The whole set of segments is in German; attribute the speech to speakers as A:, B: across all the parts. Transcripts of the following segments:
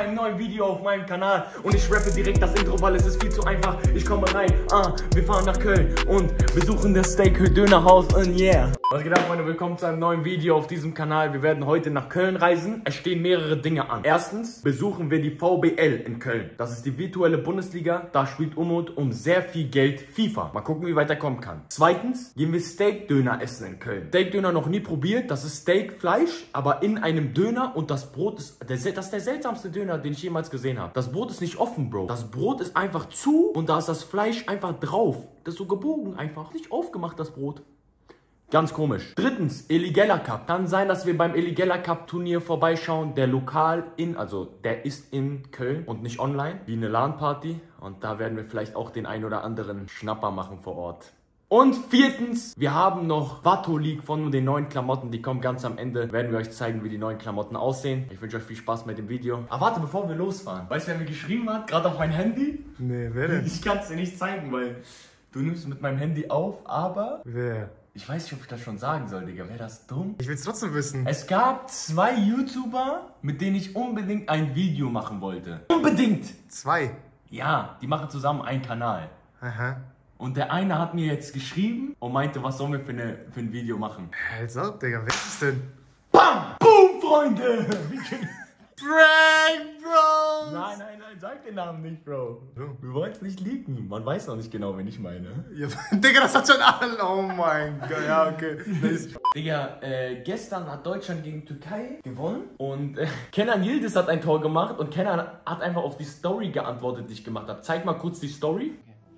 A: einem neuen Video auf meinem Kanal. Und ich rappe direkt das Intro, weil es ist viel zu einfach. Ich komme rein, wir fahren nach Köln und besuchen das Steak-Dönerhaus und yeah. Was geht ab, Freunde? Willkommen zu einem neuen Video auf diesem Kanal. Wir werden heute nach Köln reisen. Es stehen mehrere Dinge an. Erstens besuchen wir die VBL in Köln. Das ist die virtuelle Bundesliga. Da spielt Umut um sehr viel Geld FIFA. Mal gucken, wie weit er kommen kann. Zweitens gehen wir Steak-Döner essen in Köln. Steak-Döner noch nie probiert. Das ist Steak-Fleisch, aber in einem Döner und das Brot ist, das ist der seltsamste Döner, den ich jemals gesehen habe. Das Brot ist nicht offen, Bro. Das Brot ist einfach zu und da ist das Fleisch einfach drauf. Das ist so gebogen einfach. Nicht aufgemacht, das Brot. Ganz komisch. Drittens, Eligella Cup. Kann sein, dass wir beim Eligella Cup Turnier vorbeischauen, der lokal der ist in Köln und nicht online, wie eine LAN-Party. Und da werden wir vielleicht auch den ein oder anderen Schnapper machen vor Ort. Und viertens, wir haben noch Watto League von den neuen Klamotten, die kommen ganz am Ende. Werden wir euch zeigen, wie die neuen Klamotten aussehen. Ich wünsche euch viel Spaß mit dem Video. Aber warte, bevor wir losfahren. Weißt du, wer mir geschrieben hat? Gerade auf mein Handy?
B: Nee, wer denn?
A: Ich kann es dir nicht zeigen, weil du nimmst mit meinem Handy auf, aber...
B: Wer?
A: Ich weiß nicht, ob ich das schon sagen soll, Digga. Wäre das dumm?
B: Ich will es trotzdem wissen.
A: Es gab 2 YouTuber, mit denen ich unbedingt ein Video machen wollte. Unbedingt!
B: 2?
A: Ja, die machen zusammen einen Kanal.
B: Aha.
A: Und der eine hat mir jetzt geschrieben und meinte, was sollen wir für ein Video machen?
B: Halt's ab, Digga. Wer ist es denn?
A: BAM! Boom, Freunde!
B: Prank, Bro!
A: Nein, sag den Namen nicht, Bro.
B: So.
A: Wir wollen es nicht leaken. Man weiß noch nicht genau, wen ich meine.
B: Ja, Digga, das hat schon alle. Oh mein Gott. Ja, okay.
A: Digga, gestern hat Deutschland gegen Türkei gewonnen und Kenan Yildiz hat ein Tor gemacht und Kenan hat einfach auf die Story geantwortet, die ich gemacht habe. Zeig mal kurz die Story.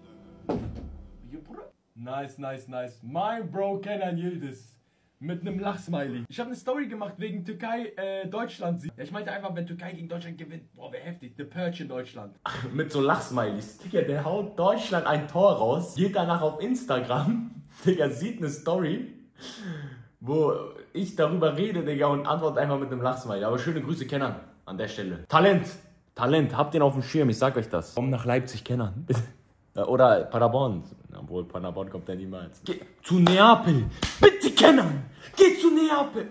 A: Nice. Mein Bro Kenan Yildiz. Mit einem Lachsmiley. Ich habe eine Story gemacht wegen Türkei, Deutschland. Ja, ich meinte einfach, wenn Türkei gegen Deutschland gewinnt, boah, wäre heftig. The Purge in Deutschland. Mit so Lachsmileys. Digga, der haut Deutschland ein Tor raus, geht danach auf Instagram. Digga, sieht eine Story, wo ich darüber rede, Digga, und antwortet einfach mit einem Lachsmiley. Aber schöne Grüße, Kenan, an der Stelle. Talent, habt den auf dem Schirm, ich sag euch das. Komm nach Leipzig, Kenan. Oder Paderborn. Obwohl, Paderborn kommt der niemals. Geh zu Neapel. Bitte, Kenan. Geh zu Neapel.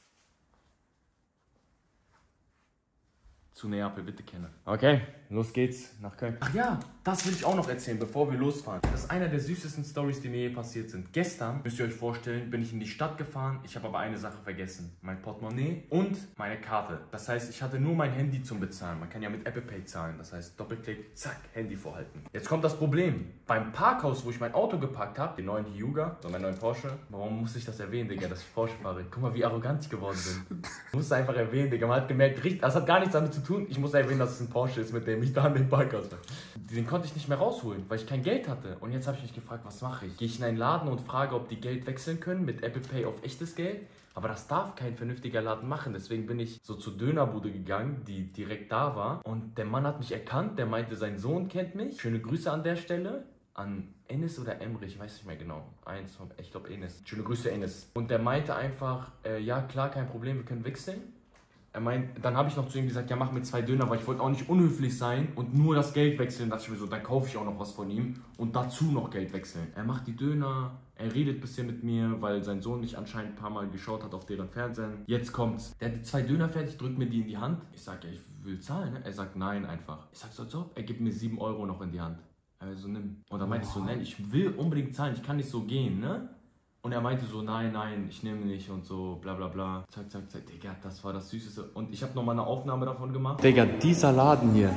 A: Zu Neapel, bitte, Kenan. Okay, los geht's nach Köln. Ach ja, das will ich auch noch erzählen, bevor wir losfahren. Das ist einer der süßesten Stories, die mir je passiert sind. Gestern, müsst ihr euch vorstellen, bin ich in die Stadt gefahren. Ich habe aber eine Sache vergessen. Mein Portemonnaie und meine Karte. Das heißt, ich hatte nur mein Handy zum Bezahlen. Man kann ja mit Apple Pay zahlen. Das heißt, Doppelklick, zack, Handy vorhalten. Jetzt kommt das Problem. Beim Parkhaus, wo ich mein Auto geparkt habe, den neuen Hyuga, so meinen neuen Porsche. Warum muss ich das erwähnen, Digga, dass ich Porsche fahre? Guck mal, wie arrogant ich geworden bin. Ich muss einfach erwähnen, Digga. Man hat gemerkt, das hat gar nichts damit zu tun. Ich muss erwähnen, dass es ein Porsche ist, mit dem ich da an den Parkhaus war. Den konnte ich nicht mehr rausholen, weil ich kein Geld hatte. Und jetzt habe ich mich gefragt, was mache ich? Gehe ich in einen Laden und frage, ob die Geld wechseln können mit Apple Pay auf echtes Geld? Aber das darf kein vernünftiger Laden machen. Deswegen bin ich so zur Dönerbude gegangen, die direkt da war. Und der Mann hat mich erkannt. Der meinte, sein Sohn kennt mich. Schöne Grüße an der Stelle. An Enes oder Emre, ich weiß nicht mehr genau. Ich glaube Enes. Schöne Grüße, Enes. Und der meinte einfach, ja klar, kein Problem, wir können wechseln. Er meint, dann habe ich noch zu ihm gesagt, ja mach mir 2 Döner, weil ich wollte auch nicht unhöflich sein und nur das Geld wechseln. Da dachte ich mir so, dann kaufe ich auch noch was von ihm und dazu noch Geld wechseln. Er macht die Döner, er redet ein bisschen mit mir, weil sein Sohn mich anscheinend ein paar Mal geschaut hat auf deren Fernsehen. Jetzt kommt's. Der hat die 2 Döner fertig, drückt mir die in die Hand. Ich sage, ja, ich will zahlen, ne? Er sagt, nein, einfach. Ich sag so, als ob. Er gibt mir 7 Euro noch in die Hand. Also nimm. Und dann meinte ich so, nein, ich will unbedingt zahlen, ich kann nicht so gehen, ne? Und er meinte so, nein, ich nehme nicht und so, bla bla bla. Zack. Digga, das war das Süßeste. Und ich habe nochmal eine Aufnahme davon gemacht. Digga, dieser Laden hier,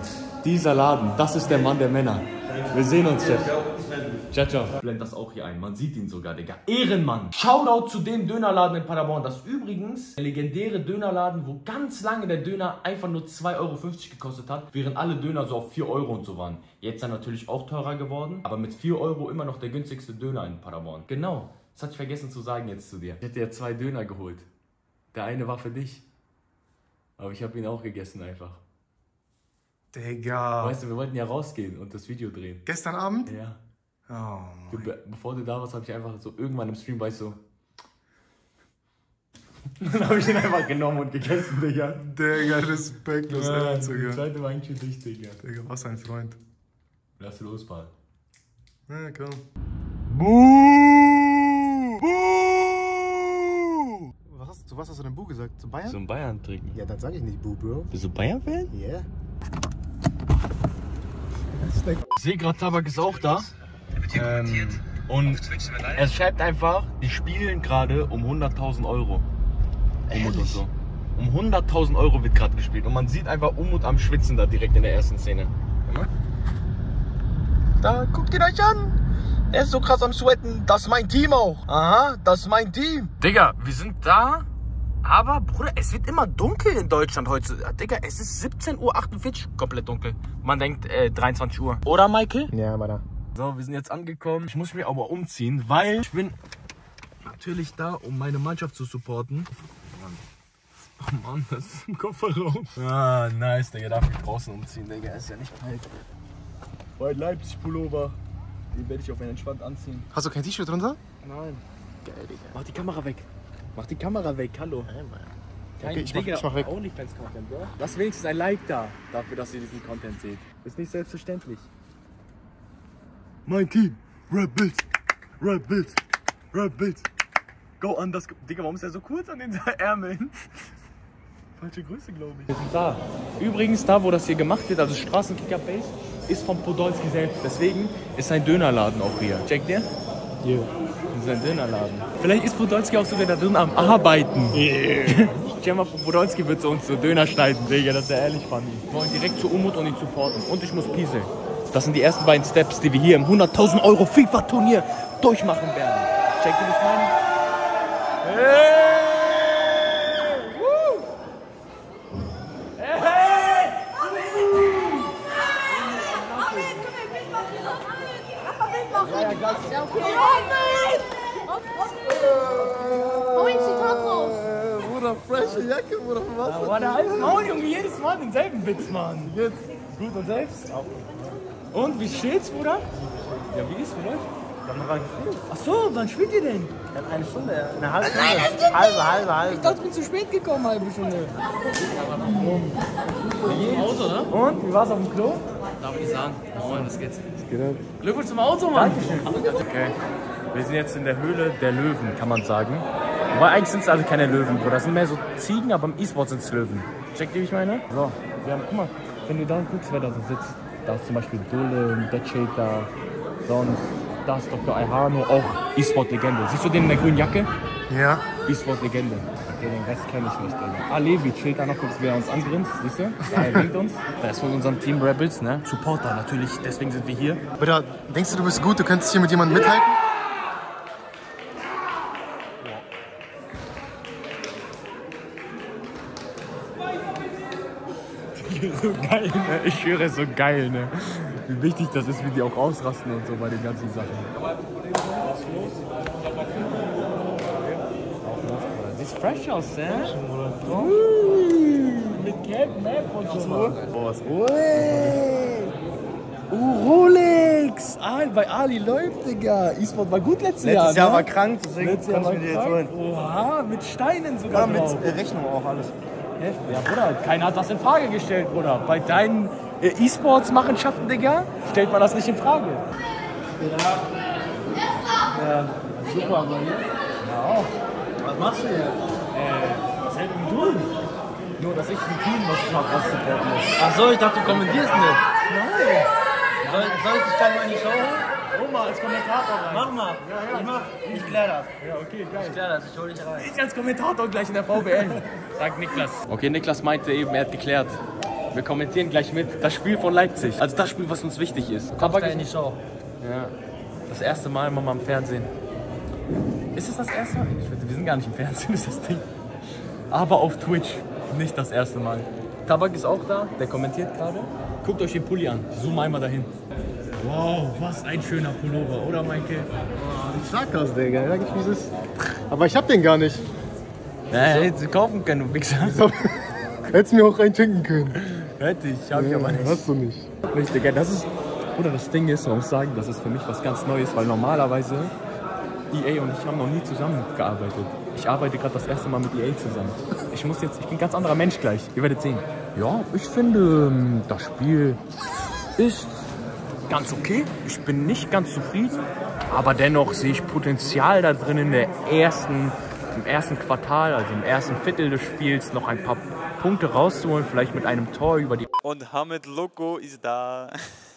A: das ist der Mann der Männer. Wir sehen uns, Chef. Ciao. Blend das auch hier ein, man sieht ihn sogar, Digga. Ehrenmann. Shoutout zu dem Dönerladen in Paderborn. Das ist übrigens der legendäre Dönerladen, wo ganz lange der Döner einfach nur 2,50 Euro gekostet hat, während alle Döner so auf 4 Euro und so waren. Jetzt sind natürlich auch teurer geworden, aber mit 4 Euro immer noch der günstigste Döner in Paderborn. Genau. Das hatte ich vergessen zu sagen jetzt zu dir. Ich hätte ja 2 Döner geholt. Der eine war für dich. Aber ich habe ihn auch gegessen einfach.
B: Digga.
A: Weißt du, wir wollten ja rausgehen und das Video drehen.
B: Gestern Abend?
A: Ja.
B: Oh
A: Bevor du da warst, habe ich einfach so irgendwann im Stream, weißt du, dann habe ich ihn einfach genommen und gegessen, Digga.
B: Digga, respektlos.
A: Die zweite war eigentlich für dich, Digga.
B: Digga, was ein Freund.
A: Lass losfahren.
B: Ja, komm. Was hast du denn Bu gesagt? Zu Bayern?
A: So ein Bayern trinken.
B: Ja, dann sag ich nicht Bu, Bro.
A: Bist du Bayern-Fan?
B: Ja. Yeah.
A: Ich sehe gerade, Tabak ist auch da. Und er schreibt einfach, die spielen gerade um 100.000 Euro. Umut und so. Um 100.000 Euro wird gerade gespielt. Und man sieht einfach Umut am Schwitzen da direkt in der ersten Szene. Da, guckt ihn euch an. Er ist so krass am Sweaten. Das ist mein Team auch. Aha, das ist mein Team. Digga, wir sind da. Aber, Bruder, es wird immer dunkel in Deutschland heute. Digga, es ist 17:48 Uhr, komplett dunkel. Man denkt 23 Uhr. Oder, Michael?
B: Ja, Mann.
A: So, wir sind jetzt angekommen. Ich muss mich aber umziehen, weil ich bin natürlich da, um meine Mannschaft zu supporten. Oh Mann, das ist im Kofferraum. Ah, nice, Digga, darf ich draußen umziehen, Digga. Ist ja nicht kalt. Bei Leipzig-Pullover. Den werde ich auf einen entspannt anziehen.
B: Hast du kein T-Shirt drunter?
A: Nein. Geil, Digga. Mach die Kamera weg. Mach die Kamera weg, hallo. Hey, Mann.
B: Okay, ich mach weg.
A: OnlyFans-Content, Bro. Lass wenigstens ein Like da, dafür, dass ihr diesen Content seht. Ist nicht selbstverständlich. Mein Team, Red Bills, Red Bills, Red Bills. Go on, das. Digga, warum ist der so kurz an den Ärmeln? Falsche Größe, glaube ich. Wir sind da. Übrigens, da, wo das hier gemacht wird, also Straßenkicker-Base, ist von Podolski selbst. Deswegen ist ein Dönerladen auch hier. Checkt ihr? Ja. Yeah. Das ist ein Dönerladen. Vielleicht ist Podolski auch sogar da drin am Arbeiten. Yeah. Stell mal, Podolski wird zu uns so Döner schneiden, Digga. Das ist ja ehrlich funny. Wir wollen direkt zu Umut und ihn supporten. Und ich muss pieseln. Das sind die ersten beiden Steps, die wir hier im 100.000 Euro FIFA-Turnier durchmachen werden. Checkt ihr, was ich meine? Hey! Woo! Hey!
C: Ja, okay. Hau ihn Zitat raus.
B: Bruder, frische Jacke, Bruder, was?
A: Boah, der halbe Maul, Junge, jedes Mal denselben Witz, Mann. Wie geht's? Gut und selbst? Auch. Und, wie steht's, Bruder? Ja, wie ist es für euch? Wir haben noch gar nicht gespielt. Ach so, wann spielt ihr denn?
B: Ja, eine Stunde, eine halbe Stunde. Halbe.
A: Ich dachte, ich bin zu spät gekommen, halbe Stunde. Wie geht's? Auto, ne? Und, wie war's auf dem Klo? Darf ich nicht sagen. Moin, was geht's? Glückwunsch zum Auto, Mann. Dankeschön. Okay. Wir sind jetzt in der Höhle der Löwen, kann man sagen. Wobei eigentlich sind es also keine Löwen, Bruder. Das sind mehr so Ziegen, aber im E-Sport sind es Löwen. Checkt ihr, wie ich meine? So, wir haben, guck mal, wenn du da guckst, wer da so sitzt. Da ist zum Beispiel Dullen, Deadshade da, sonst, da ist Dr. Ayhano, auch E-Sport-Legende. Siehst du den in der grünen Jacke?
B: Ja.
A: E-Sport-Legende. Okay, den Rest kenne ich nicht, Digga. Levi chillt da noch, guckst, wie er uns angrinst, siehst du? Er winkt uns. Der ist von unserem Team Rebels, ne? Supporter natürlich, deswegen sind wir hier.
B: Bruder, denkst du, du bist gut, du könntest hier mit jemandem mithalten?
A: So geil, ne? Ich schwöre, so geil, ne? Wie wichtig das ist, wie die auch ausrasten und so bei den ganzen Sachen. Sieht fresh aus, ne? Mit Cap, Map und so. Rolex! Bei Ali läuft, Digga. E-Sport war gut letztes Jahr.
B: Letztes Jahr war krank, deswegen
A: letztes Jahr
B: kannst du mir die jetzt holen.
A: Oha, mit Steinen sogar.
B: Ja, mit
A: drauf.
B: Rechnung auch alles.
A: Ja, Bruder, keiner hat das in Frage gestellt, Bruder. Bei deinen E-Sports-Machenschaften, Digga, stellt man das nicht in Frage. Ja, super, aber hier. Ja, auch.
B: Was machst du hier?
A: Dasselbe wie du. Nur, dass ich ein Team was noch rauszupporten muss.
B: Achso, ich dachte, du kommentierst nicht.
A: Nein.
B: Soll ich dich dann mal in die Show holen?
A: Hol mal als Kommentator rein.
B: Mach mal.
A: Ja.
B: Ich klär das.
A: Ja, okay, geil.
B: Ich klär das, ich hol dich rein.
A: Ich als Kommentator gleich in der VBL. Sagt Niklas. Okay, Niklas meinte eben, er hat geklärt. Wir kommentieren gleich mit. Das Spiel von Leipzig. Also das Spiel, was uns wichtig ist.
B: Kommst du in die Show?
A: Ja. Das erste Mal mal im Fernsehen. Ist es das erste Mal? Wir sind gar nicht im Fernsehen, ist das Ding. Aber auf Twitch. Nicht das erste Mal. Tabak ist auch da. Der kommentiert gerade. Guckt euch den Pulli an. Zoom einmal dahin. Wow, was ein schöner Pullover, oder Michael?
B: Ich sag das, Digga. Sag ich, wie es ist. Aber ich hab den gar nicht.
A: Hättest du kaufen können, du Wichser.
B: Hättest mir auch einen schenken können.
A: Hätte ich, hab ich aber nicht.
B: Hast du nicht.
A: Nicht, Digga, das ist... Oder das Ding ist, man muss sagen, das ist für mich was ganz Neues, weil normalerweise EA und ich haben noch nie zusammengearbeitet. Ich arbeite gerade das erste Mal mit EA zusammen. Ich bin ein ganz anderer Mensch gleich. Ihr werdet sehen. Ja, ich finde, das Spiel ist ganz okay. Ich bin nicht ganz zufrieden, aber dennoch sehe ich Potenzial da drin im ersten Quartal, also im ersten Viertel des Spiels, noch ein paar Punkte rauszuholen, vielleicht mit einem Tor über die...
D: Und Hamid Loco ist da.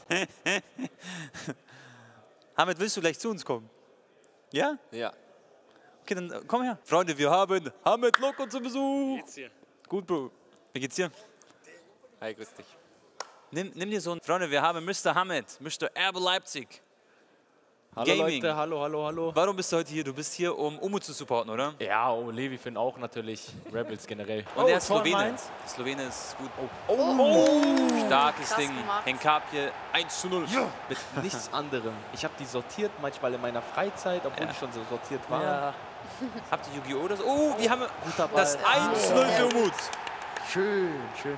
D: Hamid, willst du gleich zu uns kommen? Ja?
E: Ja.
D: Okay, dann komm her. Freunde, wir haben Hamid Loco zu Besuch. Wie geht's dir? Gut, Bro. Wie geht's dir?
E: Hi, grüß dich.
D: Nimm dir so einen... Freunde, wir haben Mr. Hamid, Mr. Erbe Leipzig.
E: Hallo
D: Gaming.
E: Leute, hallo.
D: Warum bist du heute hier? Du bist hier, um Umut zu supporten, oder?
E: Ja, Levi Finn auch natürlich, Rebels generell.
D: Und er ist
E: Tor
D: Slowene.
E: Mainz.
D: Slowene ist gut. Starkes
C: Krass
D: Ding.
C: gemacht.
D: Henkapje 1:0.
E: Mit nichts anderem. Ich habe die sortiert manchmal in meiner Freizeit, obwohl ich schon so sortiert war.
D: Ja. Habt ihr Yu-Gi-Oh! Oder so? Oh, wir haben
E: Guter Ball.
D: das 1:0 für Umut.
E: Schön.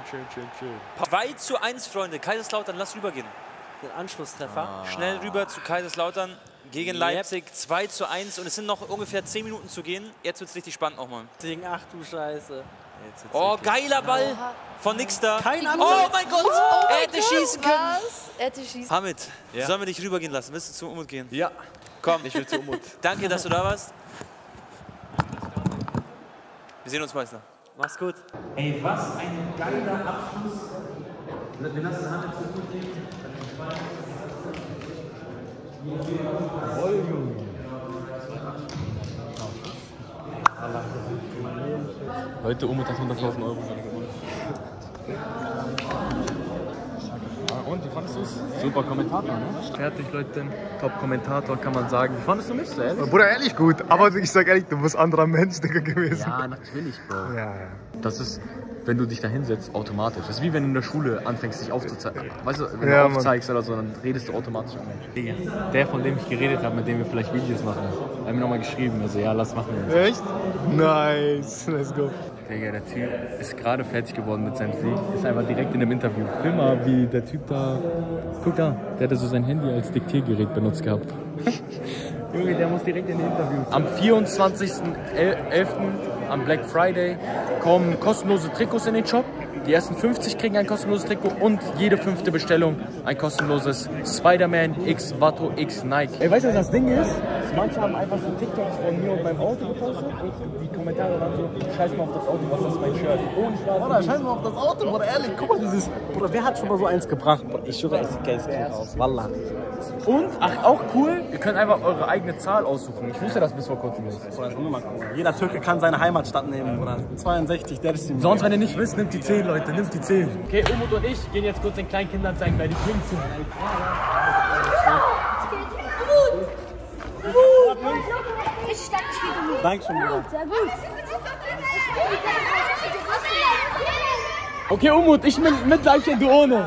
D: 2:1, Freunde. Kaiserslautern, lass rübergehen.
F: Den Anschlusstreffer.
D: Schnell rüber zu Kaiserslautern gegen Leipzig. 2:1 und es sind noch ungefähr 10 Minuten zu gehen. Jetzt wird es richtig spannend nochmal.
F: Ding, ach du Scheiße.
D: Oh, geiler Ball von Nixter.
F: Kein
D: Oh
F: Ansatz.
D: mein Gott, er hätte schießen können.
C: Was? Er hätte schießen.
D: Hamid,
E: Ja.
D: sollen wir dich rübergehen lassen? Willst du zu Umut gehen?
E: Ja,
D: Komm.
E: ich will zu Umut.
D: Danke, dass du da warst. Wir sehen uns, Meister.
F: Mach's gut.
A: Ey, was ein geiler Abschluss. Wir lassen Hamid zu Umut gehen.
E: Leute, Umut hat 100.000 Euro gewonnen.
A: Und, wie fandest du es? Super Kommentator, ne? Fertig, Leute. Top-Kommentator, kann man sagen. Wie fandest du mich so, ehrlich?
B: Bruder, ehrlich gut. Aber ich sag ehrlich, du bist anderer Mensch, Digga, gewesen.
A: Ja, natürlich, Bro.
B: Ja.
A: Das ist, wenn du dich da hinsetzt, automatisch. Das ist wie wenn du in der Schule anfängst, dich aufzuzeigen. Weißt du, wenn
B: Ja,
A: du
B: Mann.
A: aufzeigst oder so, dann redest du automatisch an Menschen. Der, von dem ich geredet habe, mit dem wir vielleicht Videos machen, hat mir nochmal geschrieben. Also, ja, lass machen.
B: Echt? Nice. Let's go.
A: Digga, der Typ ist gerade fertig geworden mit seinem Sieg. Ist einfach direkt in dem Interview. Film mal, wie der Typ da. Guck da, der hatte so sein Handy als Diktiergerät benutzt gehabt. Junge, der muss direkt in den Interview. Am 24.11. am Black Friday kommen kostenlose Trikots in den Shop. Die ersten 50 kriegen ein kostenloses Trikot und jede 5. Bestellung ein kostenloses Spider-Man X Watto X Nike. Ey, weißt du, was das Ding ist? Manche haben einfach so TikToks von mir und meinem Auto gepostet und die Kommentare waren so, scheiß mal auf das Auto, was ist mein Shirt? Ohne Spaß.
F: Bruder, scheiß mal auf das Auto, Bruder, ehrlich, guck mal dieses... Bruder, wer hat schon mal so eins gebracht? Bruder, ich schwöre, es sieht geil aus, Wallah.
A: Und, ach, auch cool, ihr könnt einfach eure eigene Zahl aussuchen. Ich wusste das bis vor kurzem nicht.
F: Bruder, das ist mal cool. Jeder Türke kann seine Heimatstadt nehmen, Bruder. 62, der ist die...
A: Sonst, wenn ihr nicht wisst, nimmt die 10, Leute, nimmt die 10. Okay, Umut und ich gehen jetzt kurz den kleinen Kindern zeigen, wer die Kings sind.
C: Richtig stark gespielt. Umut.
F: Dankeschön, Bruder.
C: Sehr gut.
A: Okay, Umut, ich mit Leibchen, du ohne.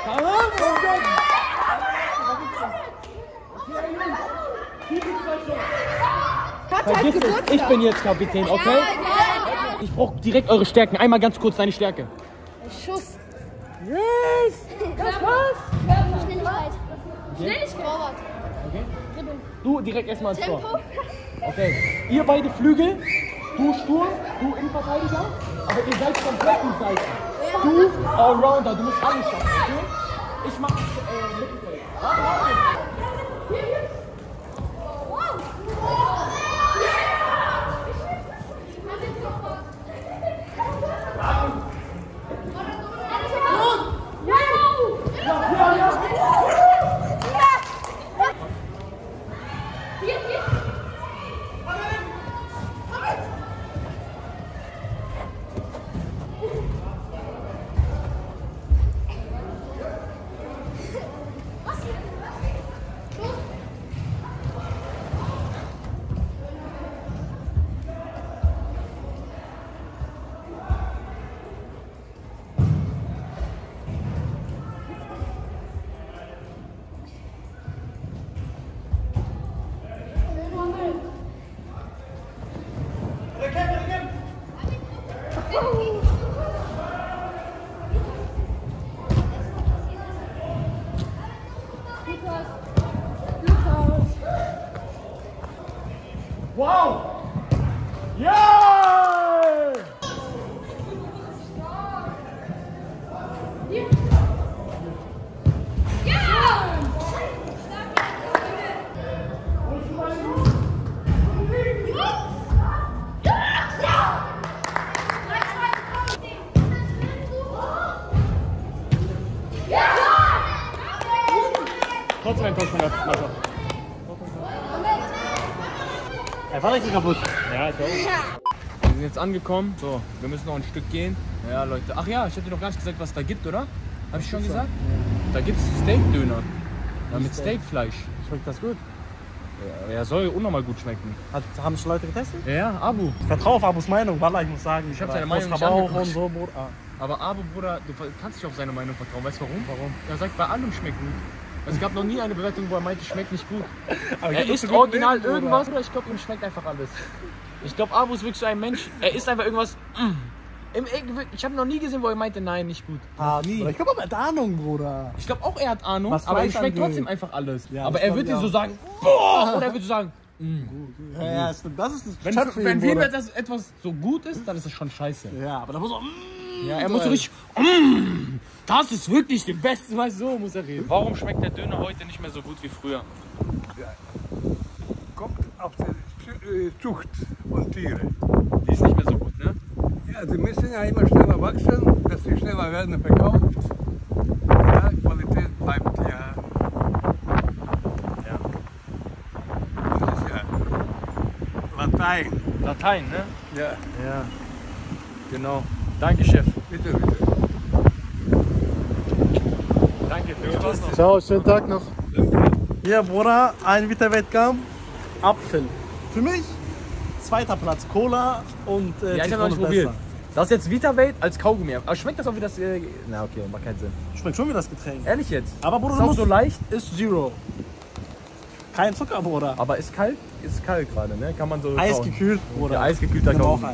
A: Vergiss es, ich bin jetzt Kapitän, okay? Ich brauche direkt eure Stärken. Einmal ganz kurz deine Stärke.
C: Schuss.
A: Yes!
C: Das war's. Schnelligkeit. Schnelligkeit. Torwart.
A: Du direkt erstmal ins Tor.
C: Tempo.
A: Okay. Ihr beide Flügel. Du Sturm, du Innenverteidiger. Aber ihr seid komplett die Seite. Du Allrounder, du musst alles schaffen, okay? Ich mach Mittelfeld. trotzdem enttäuscht von der Mannschaft.
F: Er war richtig kaputt.
A: Ja, ich auch. Wir sind jetzt angekommen. So, wir müssen noch ein Stück gehen. Ja, Leute. Ach ja, ich hätte noch gar nicht gesagt, was da gibt, oder? Hab ich schon gesagt? Ja. Da gibt es Steak-Döner. Ja, mit Steakfleisch.
F: Schmeckt das gut?
A: Ja, soll unnormal gut schmecken.
F: Haben schon Leute getestet?
A: Ja, Abu.
F: Ich vertraue auf Abus Meinung, Wallah, ich muss sagen.
A: Ich habe seine Meinung nicht
F: auch
A: angeguckt.
F: und so, Bruder.
A: Aber Abu, Bruder, du kannst nicht auf seine Meinung vertrauen. Weißt du warum? Warum? Er sagt, bei allem schmeckt gut. Es gab noch nie eine Bewertung, wo er meinte, schmeckt nicht gut. Aber er isst original leben, irgendwas, oder? Ich glaube, ihm schmeckt einfach alles. Ich glaube, Abu ist wirklich so ein Mensch, er isst einfach irgendwas. Ich habe noch nie gesehen, wo er meinte, nein, nicht gut.
F: Nie. Ich glaube, er hat Ahnung, Bruder.
A: Ich glaube auch, er hat Ahnung,
F: was
A: aber ihm schmeckt trotzdem einfach alles.
F: Ja,
A: aber er wird dir so sagen, boah, oder er wird so sagen,
F: ja, stimmt. Das ist das
A: wenn wir das etwas so gut ist, dann ist es schon scheiße.
F: Ja, aber da muss auch.
A: Ja, er muss so richtig, das ist wirklich der Beste, weißt du, so muss er reden. Warum schmeckt der Döner heute nicht mehr so gut wie früher?
G: Kommt auf die Zucht von Tieren.
A: Die ist nicht mehr so gut, ne?
G: Ja, die müssen ja immer schneller wachsen, dass sie schneller werden verkauft. Ja, Qualität bleibt ja. Das ist ja Latein.
A: Latein, ne?
G: Ja,
A: Ja, genau. Danke, Chef.
G: bitte, bitte.
A: Danke, du warst noch.
B: Ciao, schönen Tag noch.
F: Hier, Bruder, ein Wettkampf. Apfel. Für mich, zweiter Platz. Cola und
A: Ja, ich habe noch nicht probiert. Das ist jetzt Vitavate als Kaugummi. Aber schmeckt das auch wie das... Na okay, macht keinen Sinn.
F: Schmeckt schon wie das Getränk.
A: Ehrlich jetzt?
F: Aber Bruder,
A: Ist
F: du
A: auch
F: musst
A: so leicht?
F: Ist Zero. Kein Zucker, Bruder.
A: Aber ist kalt? Ist kalt gerade, ne? Kann man so...
F: Eisgekühlt, Bruder.
A: Ja, eisgekühlter
F: Nimm auch
A: Kaugummi.
F: ein.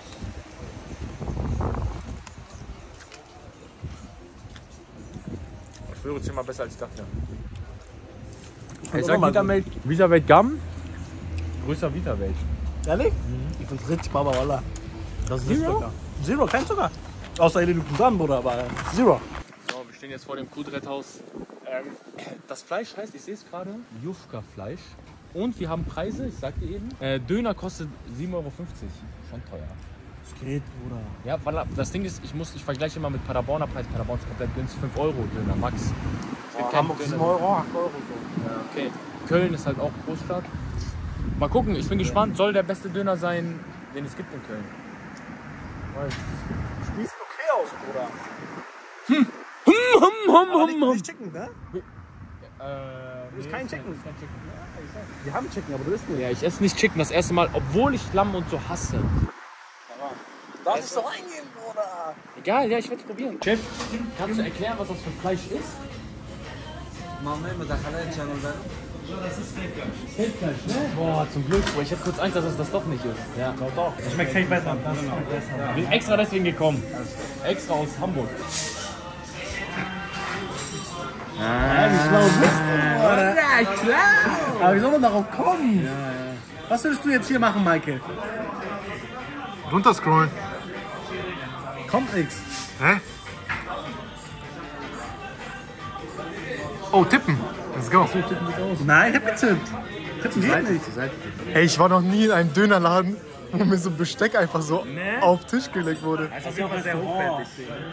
A: Ich schwöre, es ist immer besser als ich dachte.
F: Also
A: Ich sag Vitavate Gum. Größer Vitavate.
F: Ehrlich? Ich find's richtig Baba, Wallah.
A: Das ist
F: Zero? Zero, kein Zucker. Außer Eleni Kusan, Bruder, aber Zero.
A: So, wir stehen jetzt vor dem Kudret-Haus. Das Fleisch heißt, ich sehe es gerade, Jufka-Fleisch. Und wir haben Preise, ich sagte eben. Döner kostet 7,50 €. Schon teuer.
F: Das geht, Bruder.
A: Ja, weil das Ding ist, ich vergleiche immer mit Paderborner Preis. Paderborn ist komplett günstig, 5 € Döner, max. Es gibt keinen
F: Hamburg 7
A: Döner.
F: Euro, 8 Euro.
A: Ja, okay. Köln ist halt auch Großstadt. Mal gucken, ich bin gespannt. Soll der beste Döner sein, den es gibt in Köln?
F: Sieht okay aus, Bruder. Aber nicht Chicken, ne? Du isst kein Chicken. Wir haben Chicken, aber du isst nicht.
A: Ja, ich esse nicht Chicken das erste Mal, obwohl ich Lamm und so hasse.
F: Darf ich so reingehen, Bruder?
A: Egal, ja, ich werde es probieren. Chef, kannst du erklären, was das für Fleisch ist? Das ist Steakfleisch, ne? Boah, zum Glück. Ich hätte kurz Angst, dass es das doch nicht ist. Ja, doch.
F: Das schmeckt viel besser.
A: Wir sind extra deswegen gekommen. Extra aus Hamburg.
F: Ja, wie schlau bist du, Bruder? Ja, klar. Aber wie soll man darauf kommen? Was würdest du jetzt hier machen, Michael?
B: Runterscrollen.
F: Kommt nix.
B: Hä? Oh, tippen. Let's go.
F: Nein, ich hab getippt. Tippen geht nicht.
B: Ey, ich war noch nie in einem Dönerladen, wo mir so ein Besteck einfach so auf den Tisch gelegt wurde.
F: Das ist aber sehr hochwertig.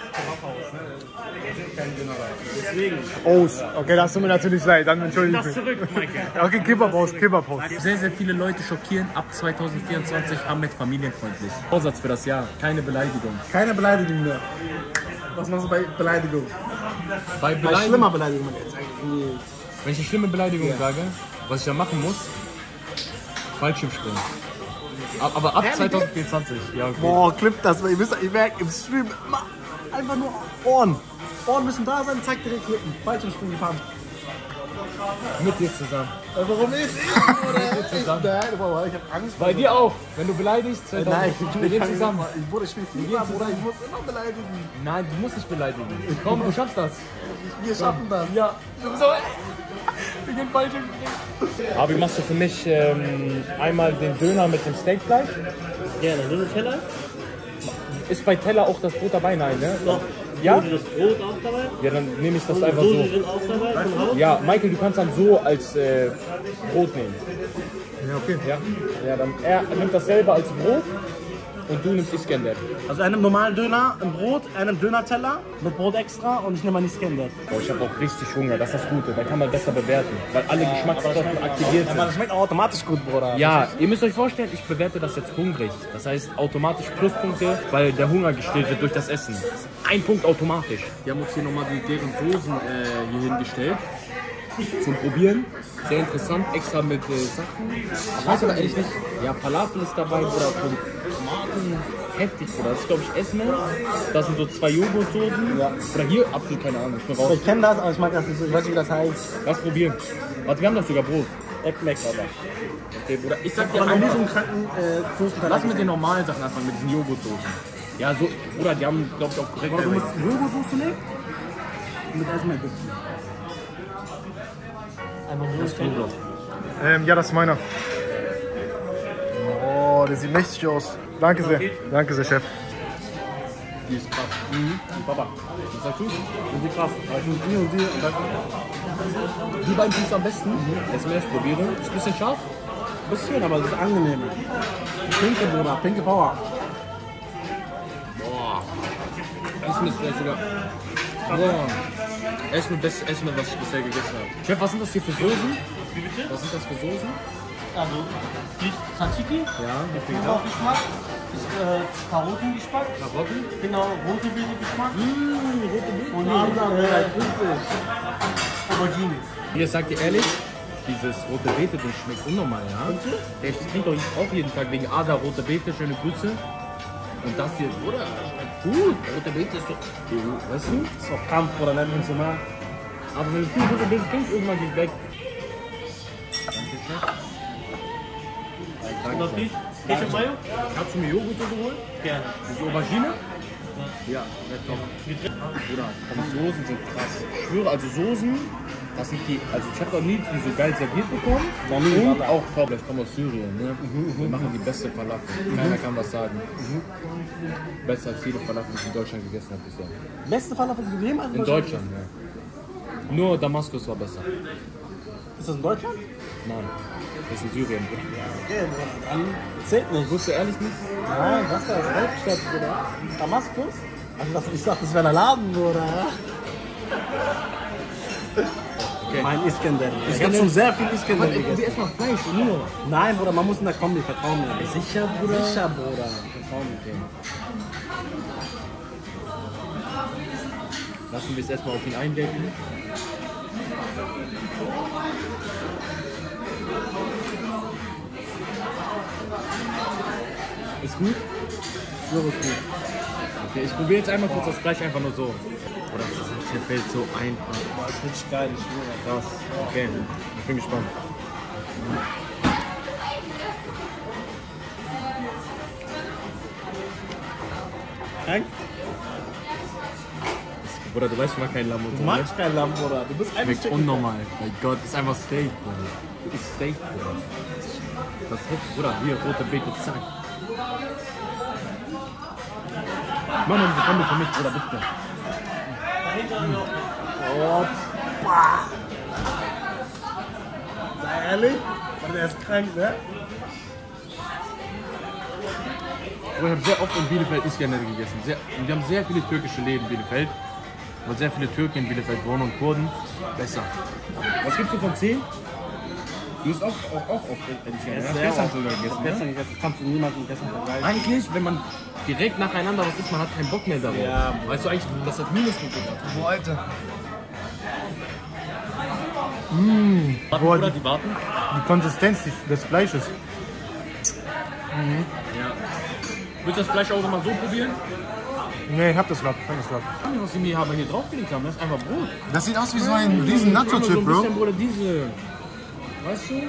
B: Oh, okay, das tut mir natürlich leid, dann entschuldige ich mich.
F: Zurück, Michael.
B: Okay, Kebabhaus.
A: Sehr, sehr viele Leute schockieren. Ab 2024 Ahmed familienfreundlich. Vorsatz für das Jahr. Keine Beleidigung.
F: Keine Beleidigung mehr. Was machst du bei Beleidigung?
A: Bei
F: Bei schlimmer Beleidigung jetzt eigentlich.
A: Wenn ich eine schlimme Beleidigung sage, was ich da machen muss, Fallschirmspringen. Aber ab 2024. Ja, okay.
F: Boah, clip das, weil ihr merkt im Stream einfach nur Ohren. Ohren müssen da sein, zack, direkt klippen. Fallschirmspringen gefahren.
A: Mit dir zusammen.
F: Warum nicht? Ich hab Angst.
A: Bei dir auch. Wenn du beleidigst,
F: Nein,
A: wir gehen zusammen.
F: Ich spiele FIFA, Bruder, ich muss immer beleidigen.
A: Nein, du musst nicht beleidigen. Komm, du schaffst das.
F: Wir schaffen das.
A: Ja. Wir gehen falsch. Aber wie machst du für mich einmal den Döner mit dem Steakfleisch?
H: Gerne. Nimm den Teller.
A: Ist bei Teller auch das Brot dabei? Nein, ne?
H: Doch.
A: Ja?
H: Das Brot auch dabei.
A: Ja, dann nehme ich das
H: Und
A: einfach
H: Soße
A: so.
H: sind auch dabei vom Haus.
A: Ja, Michael, du kannst dann so als Brot nehmen.
B: Ja, okay.
A: Ja, dann er nimmt das selber als Brot und du nimmst Iskender.
F: Also einem normalen Döner, ein Brot, einem Döner-Teller mit Brot extra und ich nehme mal Iskender.
A: Oh, ich habe auch richtig Hunger, das ist das Gute. Da kann man besser bewerten, weil alle Geschmacksstoffe aktiviert
F: Aber
A: sind.
F: das schmeckt auch automatisch gut, Bruder.
A: Ja, ihr müsst euch vorstellen, ich bewerte das jetzt hungrig. Das heißt automatisch Pluspunkte, weil der Hunger gestillt wird durch das Essen. Ein Punkt automatisch. Wir haben uns hier nochmal deren Soßen hier hingestellt. Zum Probieren. Sehr interessant, extra mit Sachen. Ich weiß aber ehrlich nicht, ja, Falafel ist dabei oder Tomaten. Heftig, Bruder. Das ist, glaube ich, Esme. Das sind so 2 Joghurtsoßen. Ja. Oder hier, absolut keine Ahnung. Ich bin raus.
F: Ich kenne das, aber ich mag das nicht so. Ich weiß nicht, wie das heißt.
A: Lass probieren. Warte, wir haben doch sogar Brot.
F: Eckmeck, aber.
A: Okay, Bruder. Ich sag dir
F: Aber noch nie so
A: einfach,
F: einen kranken Soßen.
A: lass mit den normalen Sachen anfangen, mit diesen Joghurtsoßen. Ja, so, oder die haben, glaube ich, auch korrekt.
F: Du musst Joghurtsoße nehmen und mit Eckmeck.
A: Das klingt doch.
B: Ja, das ist meiner. Oh, der sieht mächtig aus. Danke sehr. Danke sehr, Chef.
A: Die ist krass. Und Papa, was sagst du?
F: Und die krass. Ich finde die und die.
A: Die beiden sind am besten. Jetzt mehr, ich probiere. Ist ein bisschen scharf.
F: Bisschen, aber das ist angenehm. Pinke, Bruder. Pinke Power.
A: Boah. Essen ist vielleicht sogar. Boah. Essen das beste Essen, was ich bisher gegessen habe. Chef, was sind das hier für Soßen?
H: Wie bitte?
A: Was sind das für Soßen?
H: Also, die Tzatziki,
A: Ja, wie viel
H: Geschmack, ist Karottengeschmack,
A: Karotten?
H: genau, rote Beete-Geschmack
A: Rote Beete.
H: und Aubergine.
A: Hier, sagt ihr ehrlich, dieses rote Beete, das schmeckt unnormal, ja? Der trinkt doch auch jeden Tag wegen Ada rote Beete, schöne Grüße. Und das hier, oder? Schmeckt gut. Rote Beete ist so, weißt du?
F: Das ist auch Kampf, Bruder. Nennen wir uns so mal.
A: Aber wenn du viel rote Beete trinkst, irgendwann geht weg. Danke, Chef.
H: Und auf die Ketchup Mayo?
A: Hast du mir Joghurt geholt?
H: Gerne.
A: Diese Aubergine? Ja, wird top. Bruder, die Soßen sind krass. Ich schwöre, also Soßen, das sind die, also ich habe noch nie die so geil serviert bekommen. Und auch top, ich komme aus Syrien, ne? Wir machen die beste Falafel. Keiner kann was sagen. Besser als jede Falafel, die ich in Deutschland gegessen habe bisher.
F: Beste Falafel, die du jemals
A: In Deutschland, ja. Nur Damaskus war besser.
F: Ist das in Deutschland?
A: Nein, das ist in Syrien.
F: Okay, dann zählt nicht.
A: Wusste ehrlich nicht?
F: Nein, was da ist Hauptstadt, Bruder? Damaskus? Also ich dachte, das wäre der Laden, Bruder.
A: Okay.
F: Mein Iskender. Ich habe schon sehr viel Iskender gegessen.
A: erstmal Fleisch, nur.
F: Nein, Bruder, man muss in der Kombi, vertrauen mir.
A: Sicher, Bruder?
F: Sicher, Bruder.
A: Vertrauen mit dem. Lassen wir es erstmal auf ihn eindecken. Ist gut?
F: So ist gut.
A: Okay, ich probiere jetzt einmal kurz das Fleisch einfach nur so. Oder das hier fällt so einfach.
F: Boah, ist richtig geil, ich schwöre.
A: Krass. Okay, ich bin gespannt.
F: Frank,
A: Bruder, du weißt, ich mag kein Lamm.
F: du magst kein Lamm, Bruder. Du bist einfach
A: Schmeckt unnormal. Mein Gott, das ist einfach Steak, Bruder. Das ist Steak, Bruder. Das ist, Bruder, hier, rote Beete, zack. Mach mal eine Sekunde für mich, Bruder, bitte.
F: Oh, bah. Sei ehrlich? Der ist krank, ne?
A: Ich habe sehr oft in Bielefeld Iskender gegessen. Und wir haben sehr viele türkische Läden in Bielefeld. Weil sehr viele Türken in Bielefeld wohnen und Kurden. Besser. Was gibst du von 10? Du bist auch auf Iskender. Ja, gestern sogar gegessen.
F: Gestern gegessen, das kannst du niemandem gestern vergleichen.
A: Eigentlich, wenn man direkt nacheinander was isst, man hat keinen Bock mehr darauf.
F: Ja.
A: Weißt du eigentlich, das hat Minuspunkte.
B: Boah, Alter.
A: Boah, oder die warten?
B: Die Konsistenz des Fleisches.
A: Ja. Willst du das Fleisch auch mal so probieren?
B: Nee, ich hab das Lapp.
A: Was sie mir aber hier draufgelegt haben, das ist einfach Brot.
B: Das sieht aus wie so ein riesen
A: So
B: Nacho-Chip,
A: ein
B: Bro.
A: bisschen, Bruder, diese. Weißt du?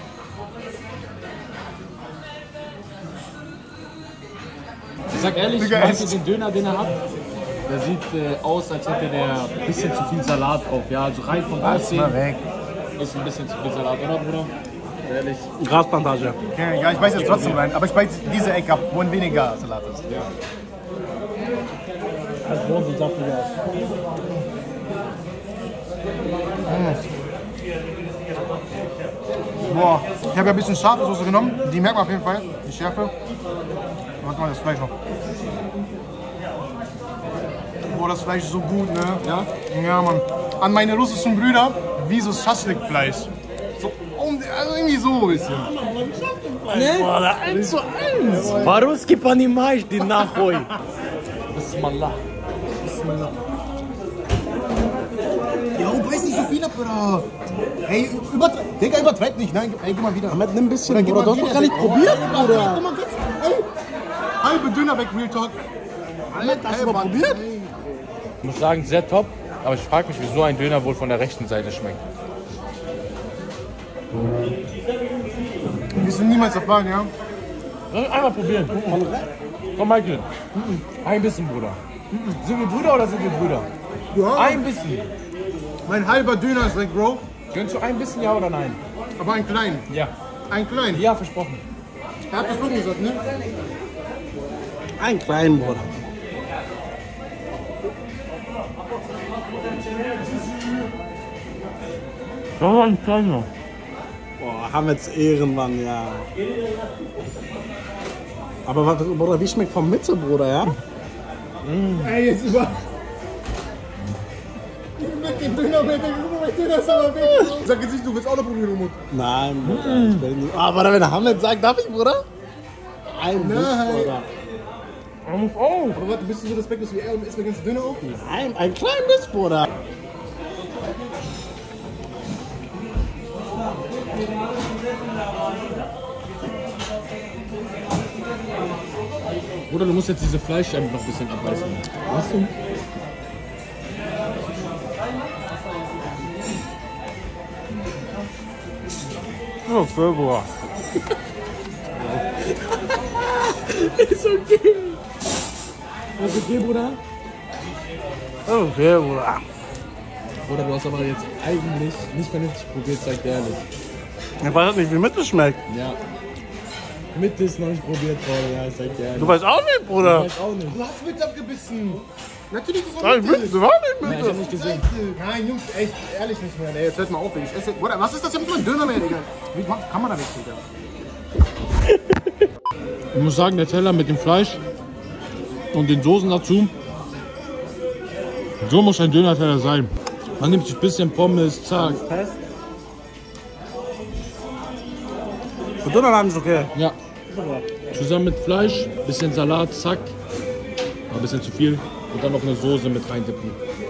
A: Ich sag ehrlich,
B: Digga,
A: manche den Döner, den er hat, der sieht aus, als hätte der ein bisschen zu viel Salat drauf. Ja, also rein vom Aussehen
B: Mal weg.
A: ist ein bisschen zu viel Salat, oder Bruder? Ehrlich.
F: Grasplantage.
B: Okay, ja, ich beiß jetzt trotzdem rein, aber ich beiß diese Ecke ab, wo ein weniger Salat ist.
F: Das Brot sieht saftig aus.
B: Boah, ich habe ja ein bisschen scharfe Soße genommen. Die merkt man auf jeden Fall, die Schärfe. Warte mal, das Fleisch noch. Boah, das Fleisch ist so gut, ne? Ja? Ja, Mann. An meine russischen Brüder, wie so Schaschlik-Fleisch. So, also irgendwie so ein bisschen.
F: Boah, 1:1. По-русски понимаешь, die нахуй. Bismillah. Bismillah.
B: Jo, beiß nicht so viel ab, Bruder. Ey, Digga, übertreib nicht. Nein, ey, geh mal wieder.
F: Ahmed, nimm ein bisschen, Bruder. Du hast doch gar nicht probiert, Bruder.
B: Ey, halbe Döner weg, Real Talk.
F: Ahmed, hast du mal probiert?
A: Ich muss sagen, sehr top. Aber ich frage mich, wieso ein Döner wohl von der rechten Seite schmeckt.
B: Wirst du niemals erfahren, ja?
A: Einmal probieren. Komm, Michael. Ein bisschen, Bruder. Sind wir Brüder oder sind wir Brüder?
B: Ja.
A: Ein bisschen.
B: Mein halber Döner ist weg, Bro.
A: Gönnst du ein bisschen, ja oder nein?
B: Aber einen kleinen.
A: Ja.
B: Einen kleinen.
A: Ja, versprochen.
B: Er hat das wirklich gesagt, ne?
F: Einen kleinen, Bruder.
A: Das war ein kleiner.
F: Boah, Hameds Ehrenmann, ja. Aber was, Bruder, wie schmeckt vom Mitte, Bruder, ja?
B: Ey, jetzt über. Mit dem Döner, mit dem Döner ist aber weg. Sag jetzt nicht, du willst auch noch probieren, Umut.
F: Nein, Bruder, ich will nicht. Aber wenn Hamed sagt, darf ich, Bruder? Ein Biss, Bruder.
B: Aber warte, bist du so respektlos wie er und isst mir ganzen Döner auf?
F: Nein, ein kleinen Biss, Bruder.
A: Bruder, du musst jetzt diese Fleischscheiben noch ein bisschen abbeißen. Was du?
F: Oh, Februar.
A: Ist okay. Ist okay, Bruder?
F: Okay, Bruder.
A: Bruder, du hast aber jetzt eigentlich nicht vernünftig probiert, sag dir ehrlich.
F: Ich weiß nicht, wie Mitte schmeckt.
A: Ja. Mitte ist noch nicht probiert, Bruder, ja, sag dir ehrlich.
F: Du weißt auch nicht, Bruder.
A: Ich weiß auch nicht.
B: Du hast mit abgebissen. Natürlich ist das auch
F: Nein,
B: mit.
F: Mitte, war nicht
A: Nein, ich
F: Mitte.
A: hab nicht gesehen.
B: Nein, Jungs, echt, ehrlich nicht mehr. Nee, jetzt hört mal auf, ich esse. Bruder, was ist das denn für ein Döner mehr, Digga? Wie macht Kamera weg, Digga?
A: Ich muss sagen, der Teller mit dem Fleisch und den Soßen dazu, so muss ein Döner-Teller sein. Man nimmt sich ein bisschen Pommes, zack.
F: Für Dönerladen ist okay.
A: Ja. Zusammen mit Fleisch, bisschen Salat, zack. Ein bisschen zu viel. Und dann noch eine Soße mit reintippen.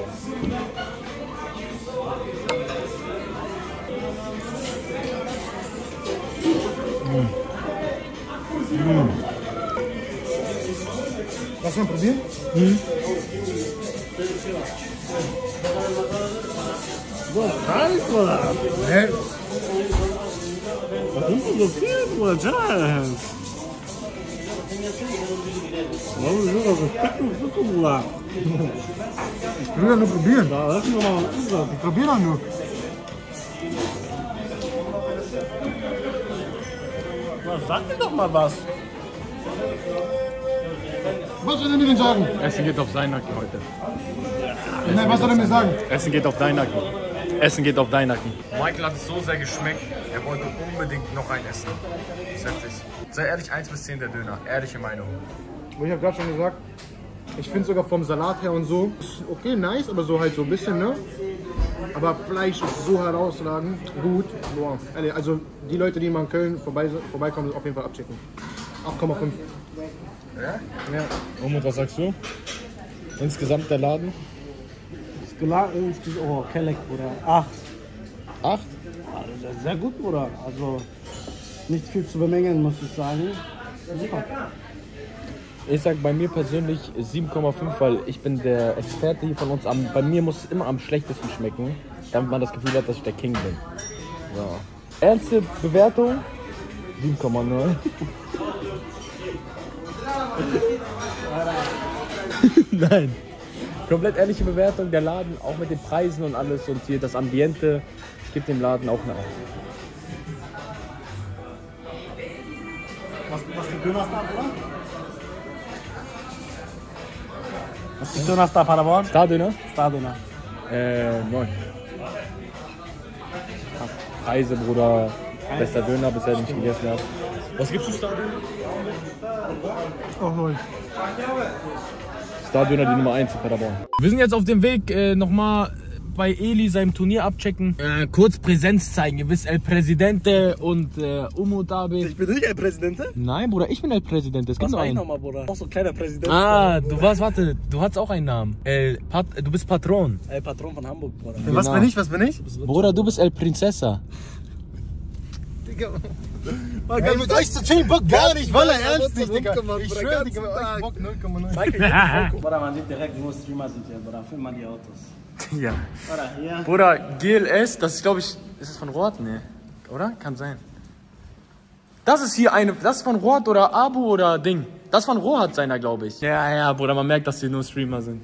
B: Lass mal probieren.
F: Kalt, Bruder.
B: Hä?
F: Was nimmst du so viel, Bruder? Jazz. Warum ist das so specklos, Bruder?
B: Ich will ja nur probieren.
F: Da, lass mich mal was sagen.
B: Ich probier doch nur.
F: Sag mir doch mal was.
B: Was soll er mir denn sagen?
A: Essen geht auf seinen Nacken heute.
B: Nein, was soll er mir sagen?
A: Essen geht auf deinen Nacken. Essen geht auf deinen Nacken. Michael hat es so sehr geschmeckt, er wollte unbedingt noch ein essen. Das ist heftig. Sei ehrlich, 1 bis 10 der Döner. Ehrliche Meinung.
B: Ich habe gerade schon gesagt, ich finde sogar vom Salat her und so, okay, nice, aber so halt so ein bisschen, ne? Aber Fleisch ist so herausragend, gut. Boah, ehrlich, also die Leute, die mal in Köln vorbeikommen, auf jeden Fall abchecken. 8,5.
A: Ja? Ja. Und was sagst du? Insgesamt der Laden?
F: Oh, Kelleck, Bruder. 8.
A: 8?
F: Also, sehr gut, Bruder. Also nicht viel zu bemängeln, muss ich sagen. Super.
A: Ich sag bei mir persönlich 7,5, weil ich bin der Experte hier von uns. Bei mir muss es immer am schlechtesten schmecken, damit man das Gefühl hat, dass ich der King bin. So. Ernste Bewertung? 7,0. Nein. Komplett ehrliche Bewertung, der Laden, auch mit den Preisen und alles und hier das Ambiente. Ich gebe dem Laden auch eine 8.
F: Was die Dönerstar, Bruder? Was ist Dönerstar, Paderborn?
A: Stardöner?
F: Stardöner.
A: 9. Preise, Bruder. Bester Döner, bisher nicht gegessen habe. Was gibst du Stardöner?
B: Auch neu.
A: Stardöner die Nummer 1 in Paderborn. Wir sind jetzt auf dem Weg nochmal bei Eli seinem Turnier abchecken. Kurz Präsenz zeigen. Ihr wisst, El Presidente und Umudabe.
F: Ich bin nicht El Presidente?
A: Nein, Bruder, ich bin El Presidente. Es gibt
F: Was
A: nur
F: war ich
A: einen.
F: nochmal, Bruder? Auch so ein kleiner Präsident.
A: Ah, du warst, warte, du hattest auch einen Namen. Du bist Patron.
F: El Patron von Hamburg, Bruder.
A: Genau.
B: Was bin ich? Was bin ich?
A: Bruder, du bist El Princesa.
B: Ey, mit euch zu chillen, Bock gar nicht, Wallah, ernst nicht, Digga. Ich schwöre, Digga, mit euch Bock 0,0.
H: Bruder, man sieht direkt, wo Streamer sind hier, Bruder. Film mal die Autos.
A: Ja.
H: Bruder, hier.
A: Bruder, GLS, das ist, glaube ich, ist es von Rohat? Nee. Oder? Kann sein. Das ist hier eine, das ist von Rohat oder Abu oder Ding. Das ist von Rohat seiner, glaube ich. Ja, Bruder, man merkt, dass die nur Streamer sind.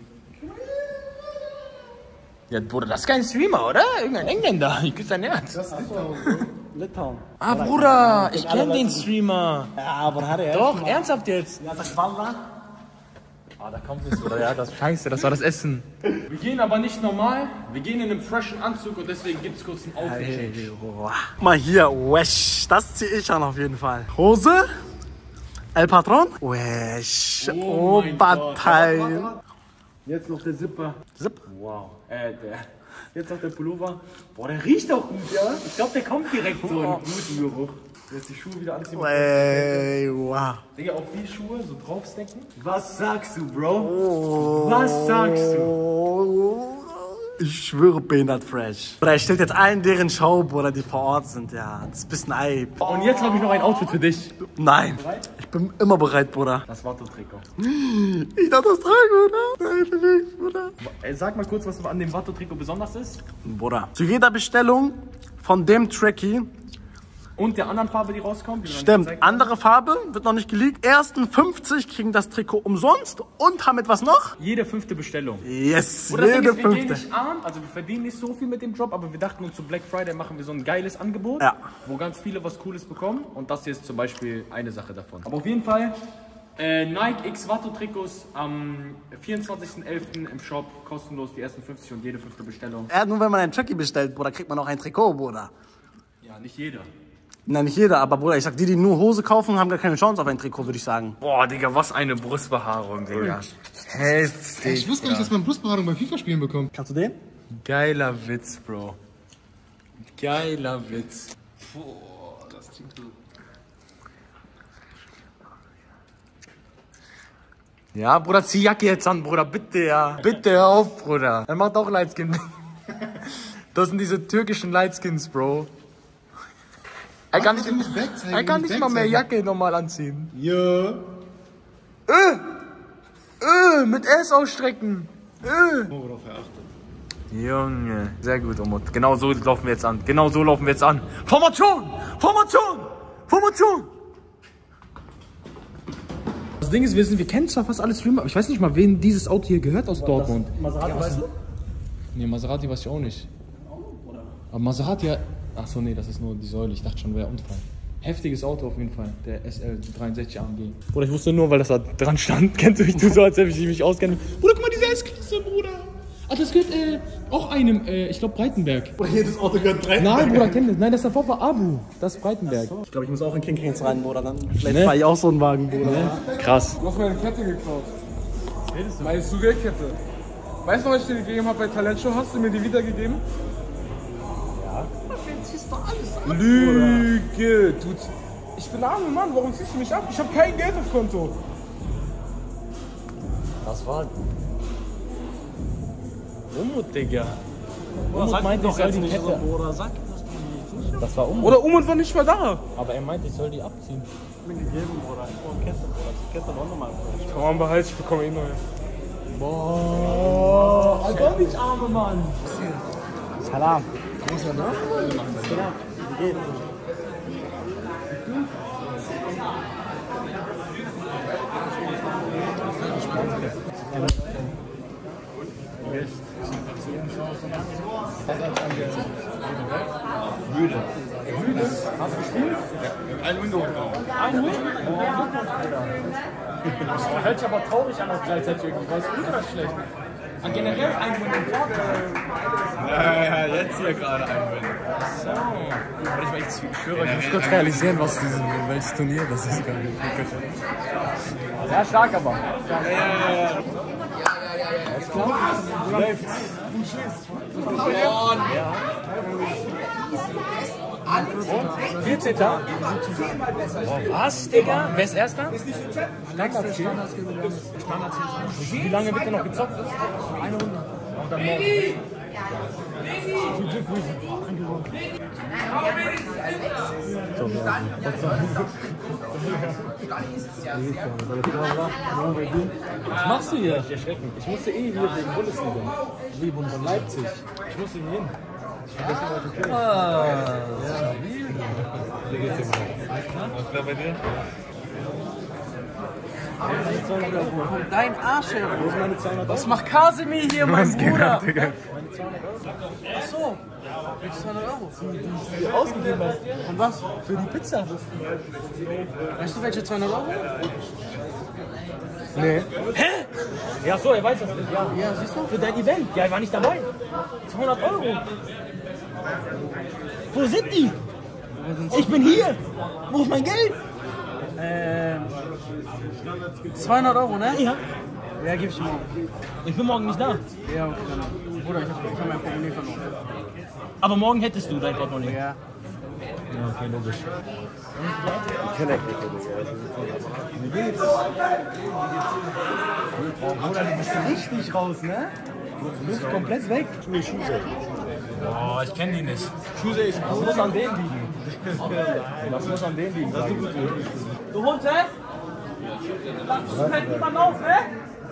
A: Ja, Bruder, das ist kein Streamer, oder? Irgendein Engländer. Ich küsse dein Herz.
H: Das ist Litauen.
A: Ah, Bruder, ich kenne den Streamer.
H: Ja, aber hat er
A: Doch, ernsthaft jetzt.
H: Ja, das war da.
A: Ah, da kommt es, oder? Ja, das Scheiße, das war das Essen. Wir gehen aber nicht normal. Wir gehen in einem freshen Anzug und deswegen gibt es kurz einen Outfit-Change.
F: Mal hier, wesh, das ziehe ich an auf jeden Fall. Hose, El Patron, wesh,
A: Oh mein
F: Oberteil.
A: Jetzt noch der Zipper.
F: Zip.
A: Wow. Jetzt noch der Pullover. Boah, der riecht auch gut, ja? Ich glaube, der kommt direkt so in guten Geruch. Jetzt die Schuhe wieder anziehen.
F: Ey, wow.
A: Digga, auf die Schuhe so draufstecken. Was sagst du, Bro? Was sagst du?
F: Ich schwöre, behindert fresh. Bruder, ich stell jetzt allen deren Show, Bruder, die vor Ort sind, ja. Das ist ein bisschen Eib.
A: Und jetzt habe ich noch ein Outfit für dich.
F: Nein, ich bin immer bereit, Bruder.
A: Das Watto-Trikot.
F: Ich darf das tragen, oder? Nein, nicht, Bruder.
A: Sag mal kurz, was an dem Watto-Trikot besonders ist.
F: Bruder. Zu jeder Bestellung von dem Tracky,
A: Und der anderen Farbe, die rauskommt. Die wir noch nicht
F: stimmt,
A: gezeigt haben.
F: andere Farbe, wird noch nicht geleakt. Ersten 50 kriegen das Trikot umsonst und haben etwas noch?
A: Jede 5. Bestellung.
F: Yes,
A: Oder das Ding
F: jede
A: ist, wir gehen
F: 5.
A: nicht arm, also wir verdienen nicht so viel mit dem Job, aber wir dachten uns zu Black Friday machen wir so ein geiles Angebot,
F: Ja.
A: wo ganz viele was Cooles bekommen und das hier ist zum Beispiel eine Sache davon. Aber auf jeden Fall, Nike X Watto Trikots am 24.11. im Shop, kostenlos die ersten 50 und jede 5. Bestellung.
F: Ja, nur wenn man einen Tracky bestellt, Bruder, kriegt man auch ein Trikot, Bruder.
A: Ja, nicht jeder.
F: Nein, nicht jeder, aber Bruder, ich sag, die nur Hose kaufen, haben gar keine Chance auf ein Trikot, würde ich sagen.
A: Boah, Digga, was eine Brustbehaarung, Digga. Heftig.
B: Ich wusste gar nicht, dass man Brustbehaarung bei FIFA-Spielen bekommt.
F: Kannst du den?
A: Geiler Witz, Bro. Geiler Witz. Ja, Bruder, zieh Jacke jetzt an, Bruder, bitte, ja. Bitte, hör auf, Bruder. Er macht auch Lightskin. Das sind diese türkischen Lightskins, Bro. Er kann nicht mal mehr Jacke normal anziehen.
B: Ja.
A: Mit S ausstrecken. Junge, sehr gut, Omot. Genau so laufen wir jetzt an. Genau so laufen wir jetzt an. Formation! Formation! Formation! Das Ding ist, wir kennen zwar fast alle Streamer, aber ich weiß nicht mal, wen dieses Auto hier gehört aus Dortmund.
H: Maserati, weißt du?
A: Nee, Maserati weiß ich auch nicht. Aber Maserati, achso, nee, das ist nur die Säule. Ich dachte schon, wäre Unfall. Heftiges Auto auf jeden Fall, der SL63 AMG. Bruder, ich wusste nur, weil das da dran stand. Kennst du mich so, als hätte ich mich auskenne. Bruder, guck mal, diese S-Klasse, Bruder. Ah, das gehört auch einem, ich glaube Breitenberg.
F: Bruder, jedes Auto gehört Breitenberg.
A: Nein, Bruder, kenn das. Nein, das davor war Abu. Das ist Breitenberg.
F: Ich glaube, ich muss auch in King Kings rein, Bruder. Dann vielleicht
A: Ne?
F: fahre ich auch so einen Wagen, Bruder.
A: Krass.
G: Du hast meine Kette geklaut. Meine Sugar-Kette. Weißt du, was ich dir gegeben habe bei Talentshow? Hast du mir die wiedergegeben? Ja. Jetzt ziehst du alles ab, Lüge. Ich bin armer Mann, warum ziehst du mich ab? Ich habe kein Geld auf Konto.
A: Das war... Umut, Digga.
H: Bruder, sag
A: meinte,
H: doch
A: ich soll
H: jetzt
A: die
H: nicht so,
A: Kette...
H: Bruder. Sag das doch nicht.
A: Das war Umut.
G: Oder Umut war nicht mal da.
A: Aber er meinte, ich soll die abziehen.
H: Mir gegeben, Bruder. Ich brauche Kette, Bruder. Die Kette war nochmal.
G: Komm mal, behalt, ich bekomme eh neue.
A: Boah, Alter, nicht arme Mann.
H: Salam.
A: Müde. Hast du gespielt? Ja, ein Windows drauf. Ein Windows? Hört sich aber traurig an auch gleichzeitig irgendwie. War es gut oder schlecht? Generell ein Win im Vorteil.
E: Ja, jetzt hier gerade ein Win.
A: So. Aber ich schwöre, ich muss kurz realisieren, welches Turnier das ist. Ja, stark aber. Ja. Alles klar? Läuft's. 14. Was, Digga? Wer ist Erster? Standardziel. Wie lange wird der noch gezockt? Eine Runde. Und dann morgen. Viel Glück, was machst du hier? Ich erschrecke mich. Ich musste hier wegen Bundesliga. Wie Bundesliga? Leipzig. Ich musste hier hin. Wie geht's dir? Was ist da bei dir?
F: Dein Arsch, ey.
A: Wo ist meine 200 Euro?
F: Was macht Kasimir hier, mein Bruder?
A: Achso.
F: Welche 200 Euro?
A: Die du ausgegeben hast.
F: Und was?
A: Für die Pizza.
F: Weißt du, welche 200 Euro?
A: Nee. Hä? Ja, so, er weiß das nicht. Ja, siehst du? Für dein Event. Ja, er war nicht dabei. 200 Euro. Wo sind die? Ich bin hier. Wo ist mein Geld?
F: 200 Euro, ne?
A: Ja.
F: Ja, gib ich morgen.
A: Ich bin morgen nicht da.
F: Ja, okay, dann. Bruder, ich hab mein Portemonnaie verloren.
A: Aber morgen hättest du dein Portemonnaie.
F: Ja.
A: Ja, okay, logisch.
F: Wie geht's? Bruder, du bist richtig raus, ne?
A: Du bist komplett weg. Oh, ich kenne die nicht. Das muss an denen liegen. Das muss an denen liegen.
F: Du Hund, hä? Das fällt niemand auf, hä?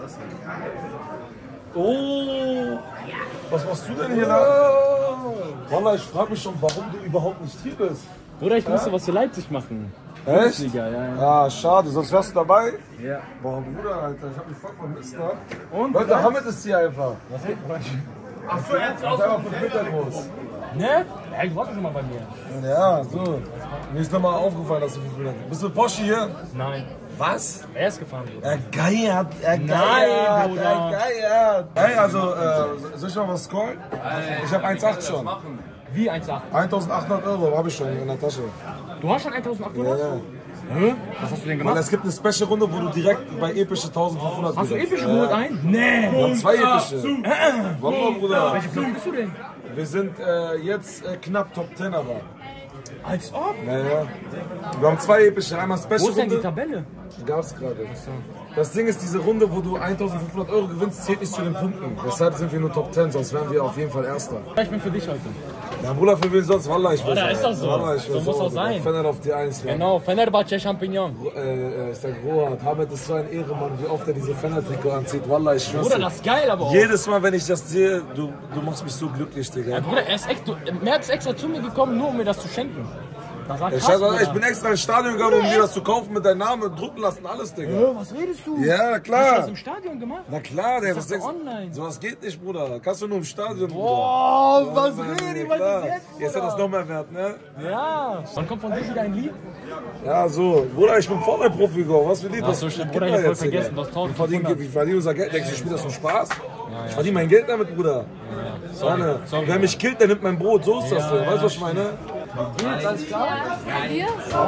G: Oh! Was machst du denn hier da? Wallah, ich frage mich schon, warum du überhaupt nicht hier bist.
A: Bruder, ich musste was für Leipzig machen.
G: Echt?
A: Bundesliga, ja.
G: Ah, schade, sonst wärst du dabei.
A: Ja.
G: Boah, Bruder, Alter, ich hab mich voll vermisst, ne? Und? Leute, Hamid ist hier einfach.
A: Was ist das?
G: Ach so, jetzt ist einfach 5 Meter groß.
A: Ne? Hey, du warst schon mal bei mir.
G: Ja, so. Mir ist nochmal aufgefallen, dass du 5 Meter bist. Du Porsche hier?
A: Nein.
G: Was?
A: Er ist gefahren, Bruder.
G: Er geiert,
A: Nein, Bruder.
G: er geiert. Hey, also, soll ich noch was scrollen? Ich hab 1,8 schon.
A: Wie 1,8?
G: 1.800 Euro habe ich schon in der Tasche.
A: Du hast schon 1.800?
G: Ja, ja.
A: Hä? Was hast du denn
G: Weil
A: gemacht?
G: es gibt eine Special-Runde, wo du direkt bei epische 1.500
A: Hast du
G: gewinnst.
A: epische geholt ein? Nee.
G: Wir haben 2 epische. Warum, Bruder?
A: Welche Platz bist du denn?
G: Wir sind jetzt knapp Top 10, aber.
A: Als ob?
G: Naja. Wir haben 2 epische, einmal
A: Wo ist denn die
G: Special-Runde.
A: Tabelle?
G: Gab's gerade. Das Ding ist, diese Runde, wo du 1.500 Euro gewinnst, zählt nicht zu den Punkten. Deshalb sind wir nur Top 10, sonst wären wir auf jeden Fall Erster.
A: Ich bin für dich heute.
G: Ja, Bruder, für wen sonst? Wallah, ich will
A: Oder ist das so?
G: Wallah, ich will
A: So muss auch sein.
G: Fener auf die 1. Ja.
A: Genau, Fenerbahce Champignon.
G: Ich sag, Rohat, Hamid ist so ein Ehrenmann, wie oft er diese Fener-Trikot anzieht. Wallah, ich schwör's
A: Bruder,
G: dir.
A: das ist geil, aber auch.
G: Jedes Mal, wenn ich das sehe, du machst mich so glücklich, Digga.
A: Ja, Bruder, er ist echt, Merz ist extra zu mir gekommen, nur um mir das zu schenken. Das war krass,
G: Ich bin extra ins Stadion gegangen, um dir das zu kaufen, mit deinem Namen drucken lassen, alles, Digga.
A: Was redest du?
G: Ja,
A: Hast du
G: klar.
A: das im Stadion gemacht?
G: Na klar, der,
A: Das ist doch online.
G: Sowas geht nicht, Bruder. Kannst du nur im Stadion,
A: Boah,
G: Bruder.
A: was
G: Ja,
A: reden die,
G: klar.
A: was ist jetzt,
G: Jetzt hat das noch mehr Wert, ne?
A: Ja. Wann kommt von dir wieder ein Lied?
G: Ja, so. Bruder, ich bin Fortnite-Profi geworden. Was für Lied?
A: Ach so, stimmt. Bruder, ich hab voll vergessen, das 1500.
G: Wir verdienen unser Geld. Denkst du, ich spiele das zum Spaß? Ich verdiene mein Geld damit, Bruder.
A: Sorry.
G: Wer mich killt, der nimmt mein Brot. So ist das. Weißt du, was ich meine?
C: Alles klar? Hier?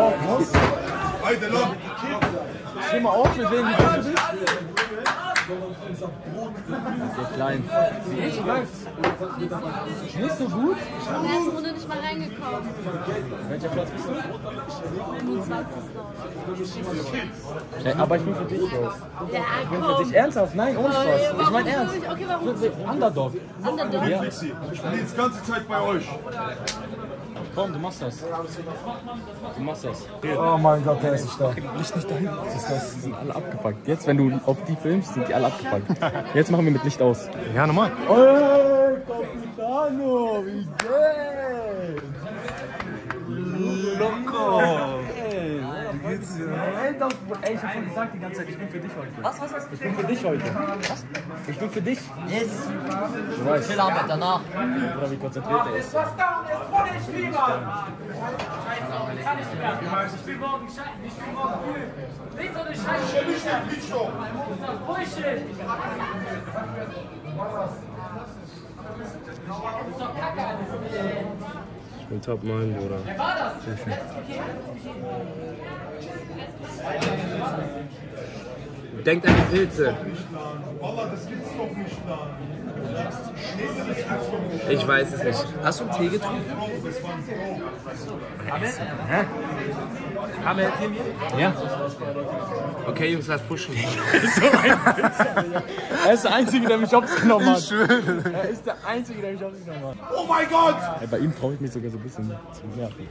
A: Steh mal auf, wir sehen, wie groß du bist. So klein. Wie läuft's? Nicht so gut?
C: Ich bin in der ersten Runde nicht mal reingekommen.
A: Welcher Platz bist du?
C: 25.
A: Aber ich bin für dich raus.
C: Ja,
A: Für
C: komm.
A: dich ernsthaft? Nein, ohne Spaß. Ich meine ernst.
C: Okay, warum?
A: Underdog.
C: Underdog.
A: Ja.
I: Ich bin jetzt die ganze Zeit bei euch.
A: Komm, du machst das. Du machst das.
G: Oh mein Gott, der ist nicht da.
A: Licht nicht dahin. Die sind alle abgefuckt. Jetzt, wenn du auf die filmst, sind die alle abgefuckt. Jetzt machen wir mit Licht aus.
B: Ja, normal.
A: Hey, Capitano, wie geht's?
G: Loco. Wie geht's dir?
F: doch. Ey, ich hab schon gesagt die ganze Zeit, ich bin für dich heute. Was? Ich bin für dich heute. Was? Ich bin für dich.
J: Yes.
F: Du weißt.
J: Chill Arbeit danach.
F: Oder wie konzentriert er ist.
K: Ich bin top mein, Bruder. Denkt an die Pilze. Ich weiß es nicht. Hast du einen Tee getrunken?
F: Hä?
K: Haben wir
F: Ja.
K: Okay, Jungs, lass pushen.
F: Er ist der Einzige, der mich hops genommen hat.
K: Ich schwöre.
F: Er ist der Einzige, der mich hops genommen hat.
I: Oh mein Gott!
F: Ey, bei ihm traue ich mich sogar so ein bisschen zu nerven.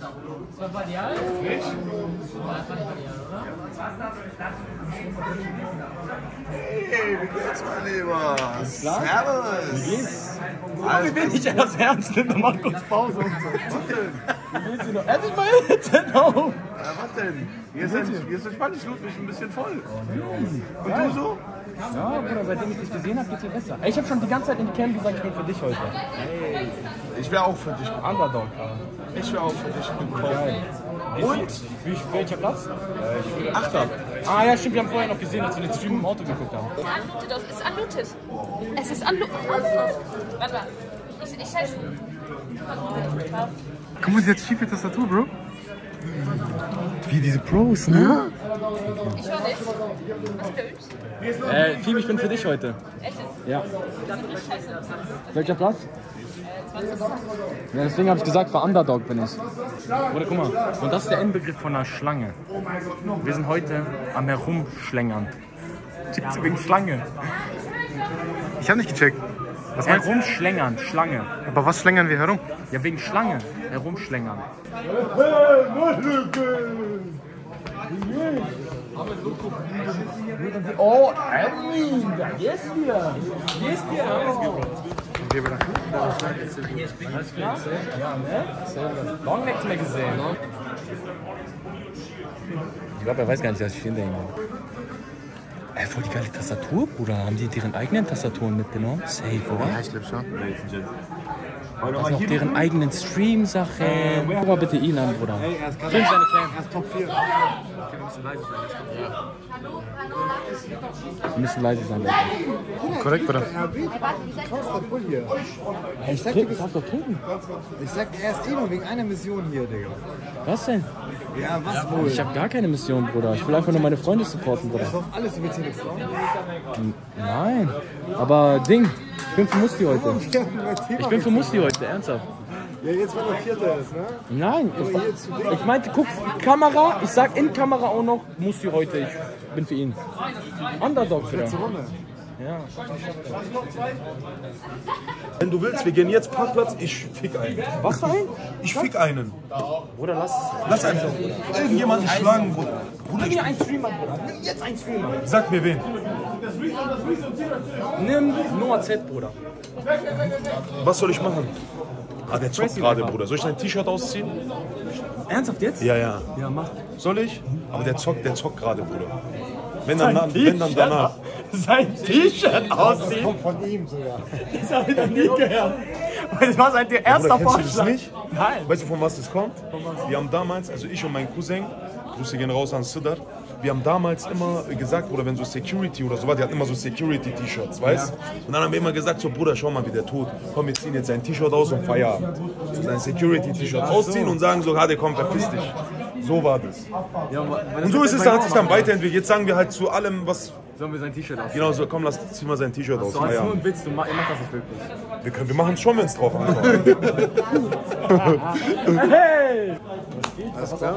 I: Hey, wie geht's, mein Lieber? Servus!
F: Wie geht's? Wie wenig er das ernst nimmt, dann macht kurz Pause und so. Wie geht's dir noch? Er hat sich mal Headset auf!
I: Was denn? Hier ist entspannt, ich lud mich ein bisschen voll. Und du so?
F: Ja, Bruder, seitdem ich dich gesehen habe, geht's dir besser. Ey, ich habe schon die ganze Zeit in die Cam gesagt, ich bin für dich heute.
I: Hey, ich wäre auch für dich gekommen.
F: Underdog,
I: Ich wäre auch für dich gekommen.
F: Und? Welcher Platz?
I: Achter.
F: Ah ja, stimmt, wir haben vorher noch gesehen, als wir den Stream im Auto geguckt haben.
C: Es ist unlooted. Es ist unlooted. Warte mal. Ich scheiße.
B: Guck mal, sie hat schiefe Tastatur, Bro.
F: Wie diese Pros, ne?
C: Ich höre dich. Was gibt's?
F: Phoebe, ich bin für dich heute.
C: Echt jetzt?
F: Ja.
C: Dann bin ich scheiße.
F: Welcher Platz?
C: 20.
F: Ja, deswegen habe ich gesagt, für Underdog bin ich. Oder guck mal, und das ist der Endbegriff von einer Schlange. Wir sind heute am Herumschlängern. Wegen Schlange.
B: Ich hab nicht gecheckt. Was meinst du?
F: Herumschlängern, Schlange.
B: Aber was schlängern wir herum?
F: Ja, wegen Schlange. Herumschlängern. Oh, Erwin, hier ist dir. Hier ist dir. Alles klar? Ja, ne? Long nichts mehr gesehen. Ich glaube, er weiß gar nicht, dass ich hinter ihm bin. Ey, voll die geile Tastatur, Bruder. Haben die deren eigenen Tastaturen mitgenommen? Safe, oder?
B: Ja, ich glaube schon.
F: Also auch deren eigenen Stream-Sachen. Guck mal bitte ihn an, Bruder.
B: Ey, er ist
F: Film seine Cam.
B: Er ist Top 4.
F: Wir müssen leise sein, Leute.
B: Korrekt, Bruder.
F: Ich sag dir, du darfst doch trinken.
L: Ich sag, er ist eh nur wegen einer Mission hier, Digga.
F: Was denn?
L: Ja, was wohl?
F: Ich hab gar keine Mission, Bruder. Ich will einfach nur meine Freunde supporten, Bruder.
L: Das ist auf alles, du willst hier nichts drauf.
F: Nein. Aber Ding, ich bin für Musti heute. Ich bin für Musti heute, ernsthaft.
L: Ja, jetzt, wenn er Vierter ist, ne?
F: Nein, ich meinte, guck, Kamera, ich sag in Kamera auch noch, Musti heute, ich bin für ihn. Underdog, Bruder. Ja.
I: Wenn du willst, wir gehen jetzt Parkplatz, ich fick einen.
F: Was für ein?
I: Ich fick einen.
F: Bruder,
I: Lass einfach irgendjemanden schlagen, Bruder.
F: Nimm mir einen Streamer, Bruder. Nimm jetzt einen Streamer.
I: Sag mir wen.
F: Nimm Noah Z, Bruder.
I: Was soll ich machen? Ah, der zockt gerade, Bruder. Soll ich dein T-Shirt ausziehen?
F: Ernsthaft jetzt?
I: Ja, ja.
F: Ja, mach.
I: Soll ich? Aber der zockt gerade, Bruder. Wenn dann danach.
F: Sein T-Shirt aussieht.
L: Kommt von ihm sogar.
F: Das habe ich noch nie gehört. Das war sein erster
I: Bruder, kennst du
F: Vorschlag.
I: das nicht?
F: Nein.
I: Weißt du, von was das kommt? Wir haben damals, also ich und mein Cousin, Grüße gehen raus an Sidar, wir haben damals immer gesagt, Bruder, wenn so Security oder so war, die hatten immer so Security-T-Shirts, weißt? Und dann haben wir immer gesagt, so Bruder, schau mal, wie der tut. Komm, wir ziehen jetzt sein T-Shirt aus und Feierabend. So sein Security-T-Shirt ausziehen und sagen so, komm, verpiss dich. So war das.
F: Ja,
I: Und so ist es, hat sich dann weiterentwickelt. Jetzt sagen wir halt zu allem, was...
F: Sollen wir sein T-Shirt aus?
I: Genau so, komm, zieh mal sein T-Shirt aus.
F: Das ist nur ein Witz, ihr macht das nicht wirklich.
I: Wir machen es schon, wenn es drauf ankommt.
F: Hey!
L: Alles klar?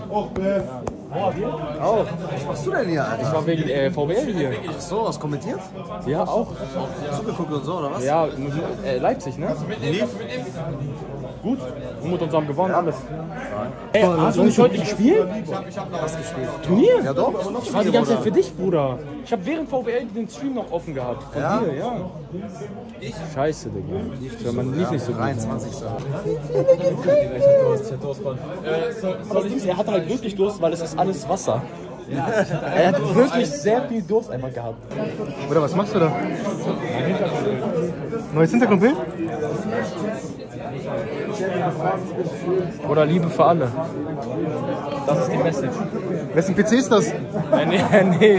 L: Auch. Was machst du denn hier, Alter?
F: Ich war wegen VWL hier.
L: Ach so, was kommentiert?
F: Ja, auch.
L: Zugeguckt und so, oder was?
F: Ja, Leipzig, ne?
L: Lief.
F: Gut. Und mit uns haben gewonnen, alles. Ey, hast du nicht heute gespielt?
L: Was gespielt?
F: Turnier?
L: Ja doch.
F: Ich war die ganze Zeit für dich, Bruder. Ich habe während VWL den Stream noch offen gehabt. Von dir, ja. Scheiße, Digga. Man lief nicht so gut.
L: 23.
F: Er hat halt wirklich Durst, weil es ist alles Wasser. Er hat wirklich sehr viel Durst einfach gehabt.
B: Oder was machst du da? Neues Hintergrundbild?
F: Oder Liebe für alle. Das ist die Message.
B: Wessen PC ist das?
F: Nee.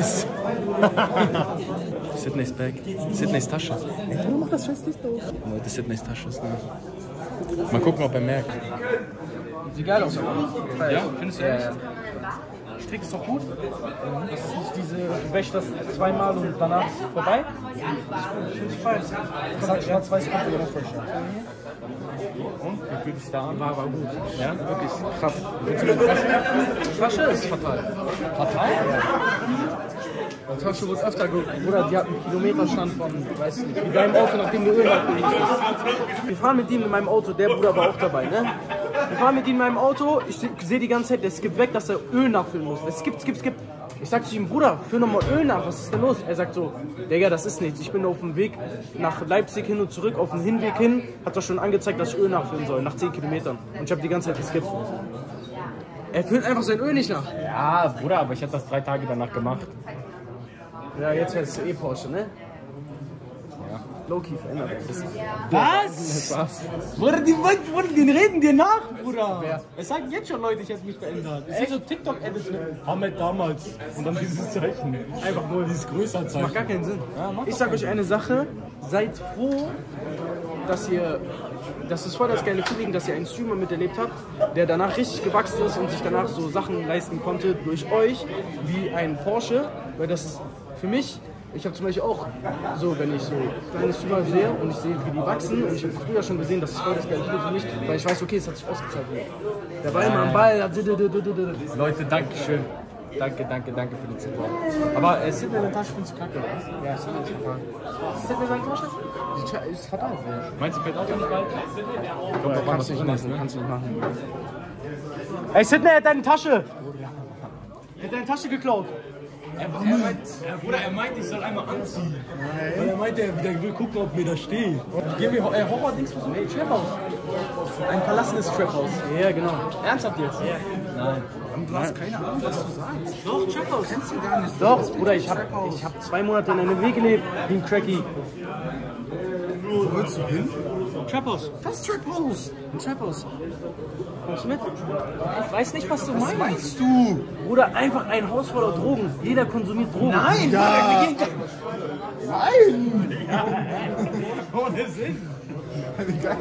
F: Sydney's Bag. Sydney's Tasche.
B: Ey, du mach das scheiß Licht aus.
F: Leute, Sydney's Tasche ist ne. Mal gucken, ob er merkt.
H: Sieht geil aus.
F: Ja, findest du?
H: Ja. Strick ist doch gut. Das ist nicht diese, du wäschst das zweimal und danach ist es vorbei. Das ist gut, ich fein. Das hat schwarz-weiß kommt immer frisch.
F: Und? Wie fühlt sich da an?
H: War gut.
F: Ja, wirklich krass.
H: Die Tasche ist fatal.
F: Fatal?
H: Die Tasche wird öfter gut. Bruder, die hat einen Kilometerstand von, weiß nicht, wie deinem Auto, nachdem du Öl abgelegt hast. Wir fahren mit ihm in meinem Auto, der Bruder war auch dabei, ne? Wir fahren mit ihm in meinem Auto, ich sehe die ganze Zeit, der skippt weg, dass er Öl nachfüllen muss. Der skippt. Ich sag zu ihm, Bruder, füll nochmal Öl nach, was ist denn los? Er sagt so, Digga, das ist nichts. Ich bin auf dem Weg nach Leipzig hin und zurück, auf dem Hinweg hin, hat er schon angezeigt, dass ich Öl nachfüllen soll, nach 10 Kilometern. Und ich habe die ganze Zeit geskippt. Er füllt einfach sein Öl nicht nach.
F: Ja, Bruder, aber ich hätte das 3 Tage danach gemacht.
H: Ja, jetzt ist es Porsche, ne? Ja. Low-key verändert das.
F: Was? Bruder, die reden dir nach, Bruder. Wer? Es sagen jetzt schon Leute, ich hätte mich verändert. Ich sehe so TikTok-Edits mit Ahmed damals. Und dann dieses Zeichen. Einfach nur dieses größere Zeichen.
H: Macht gar keinen Sinn.
F: Ja,
H: ich sag euch eine Sache, seid froh, dass ihr, das ist voll das geile Feeling, dass ihr einen Streamer miterlebt habt, der danach richtig gewachsen ist und sich danach so Sachen leisten konnte durch euch, wie ein Porsche, weil das ist für mich, ich habe zum Beispiel auch so, wenn ich so kleine Streamer sehe und ich sehe, wie die wachsen und ich habe früher schon gesehen, dass es voll das geile Feeling für mich, weil ich weiß, okay, es hat sich ausgezahlt. Der war immer am Ball.
F: Leute, danke schön. Danke für die Support. Aber Sydney in der Tasche findest du kacke, oder?
H: Ja, Sydney ist fatal. Sydney seine Tasche? Die ist fatal.
F: Meinst du, fällt auch nicht bald?
H: Kannst du nicht machen. Ey, Sydney hat deine Tasche! Er hat deine Tasche geklaut.
F: Er meint, ich soll einmal anziehen. Weil er meint, er will gucken, ob mir das steht. Gehen wir Horror-Dings für so ein
H: Trap-Haus. Ein verlassenes Trap-Haus. Ja, genau.
F: Ernsthaft jetzt? Ja. Nein.
L: Du hast keine Ahnung, was du sagst.
H: Doch, Trap-Haus.
L: Kennst du gar nicht.
H: Doch, Bruder, ich hab 2 Monate in NRW gelebt, wie ein Cracky.
L: Wo willst du hin?
H: Trap-Haus.
L: Was Trap-Haus?
H: Ein Trap-Haus. Kommst du mit? Ich weiß nicht, was du meinst.
L: Was meinst du?
H: Bruder, einfach ein Haus voller Drogen. Jeder konsumiert Drogen.
L: Nein!
H: Ja.
L: Nein!
F: Ohne Sinn.
L: Wie geil.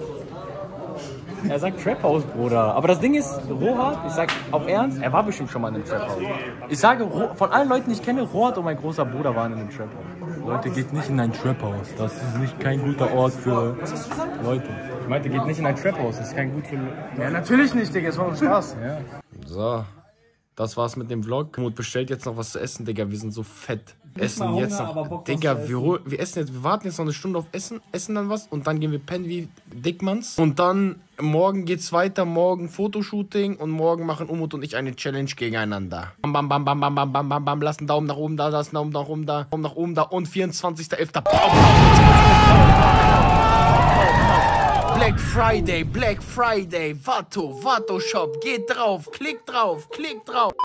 F: Er sagt Trap House, Bruder. Aber das Ding ist, Rohat, ich sag auf Ernst, er war bestimmt schon mal in einem Trap House. Ich sage, von allen Leuten, die ich kenne, Rohat und mein großer Bruder waren in einem Trap House. Leute, geht nicht in ein Trap House. Das ist nicht kein guter Ort für Leute. Ich meinte, geht nicht in ein Trap House. Das ist kein gut für Leute.
H: Ja, natürlich nicht, Digga. Es war doch Spaß.
F: Ja. So, das war's mit dem Vlog. Mut bestellt jetzt noch was zu essen, Digga. Wir sind so fett. Essen jetzt noch. Digga, wir essen jetzt, wir warten jetzt noch eine Stunde auf Essen, essen dann was und dann gehen wir pennen wie Dickmanns. Und dann morgen geht's weiter, morgen Fotoshooting und morgen machen Umut und ich eine Challenge gegeneinander. Bam, bam, bam, bam, bam, bam, bam, bam, bam, lass einen Daumen nach oben da, lass einen Daumen nach oben da, Daumen nach oben da und 24.11. Black Friday, Vato Shop, geht drauf, klickt drauf, klickt drauf.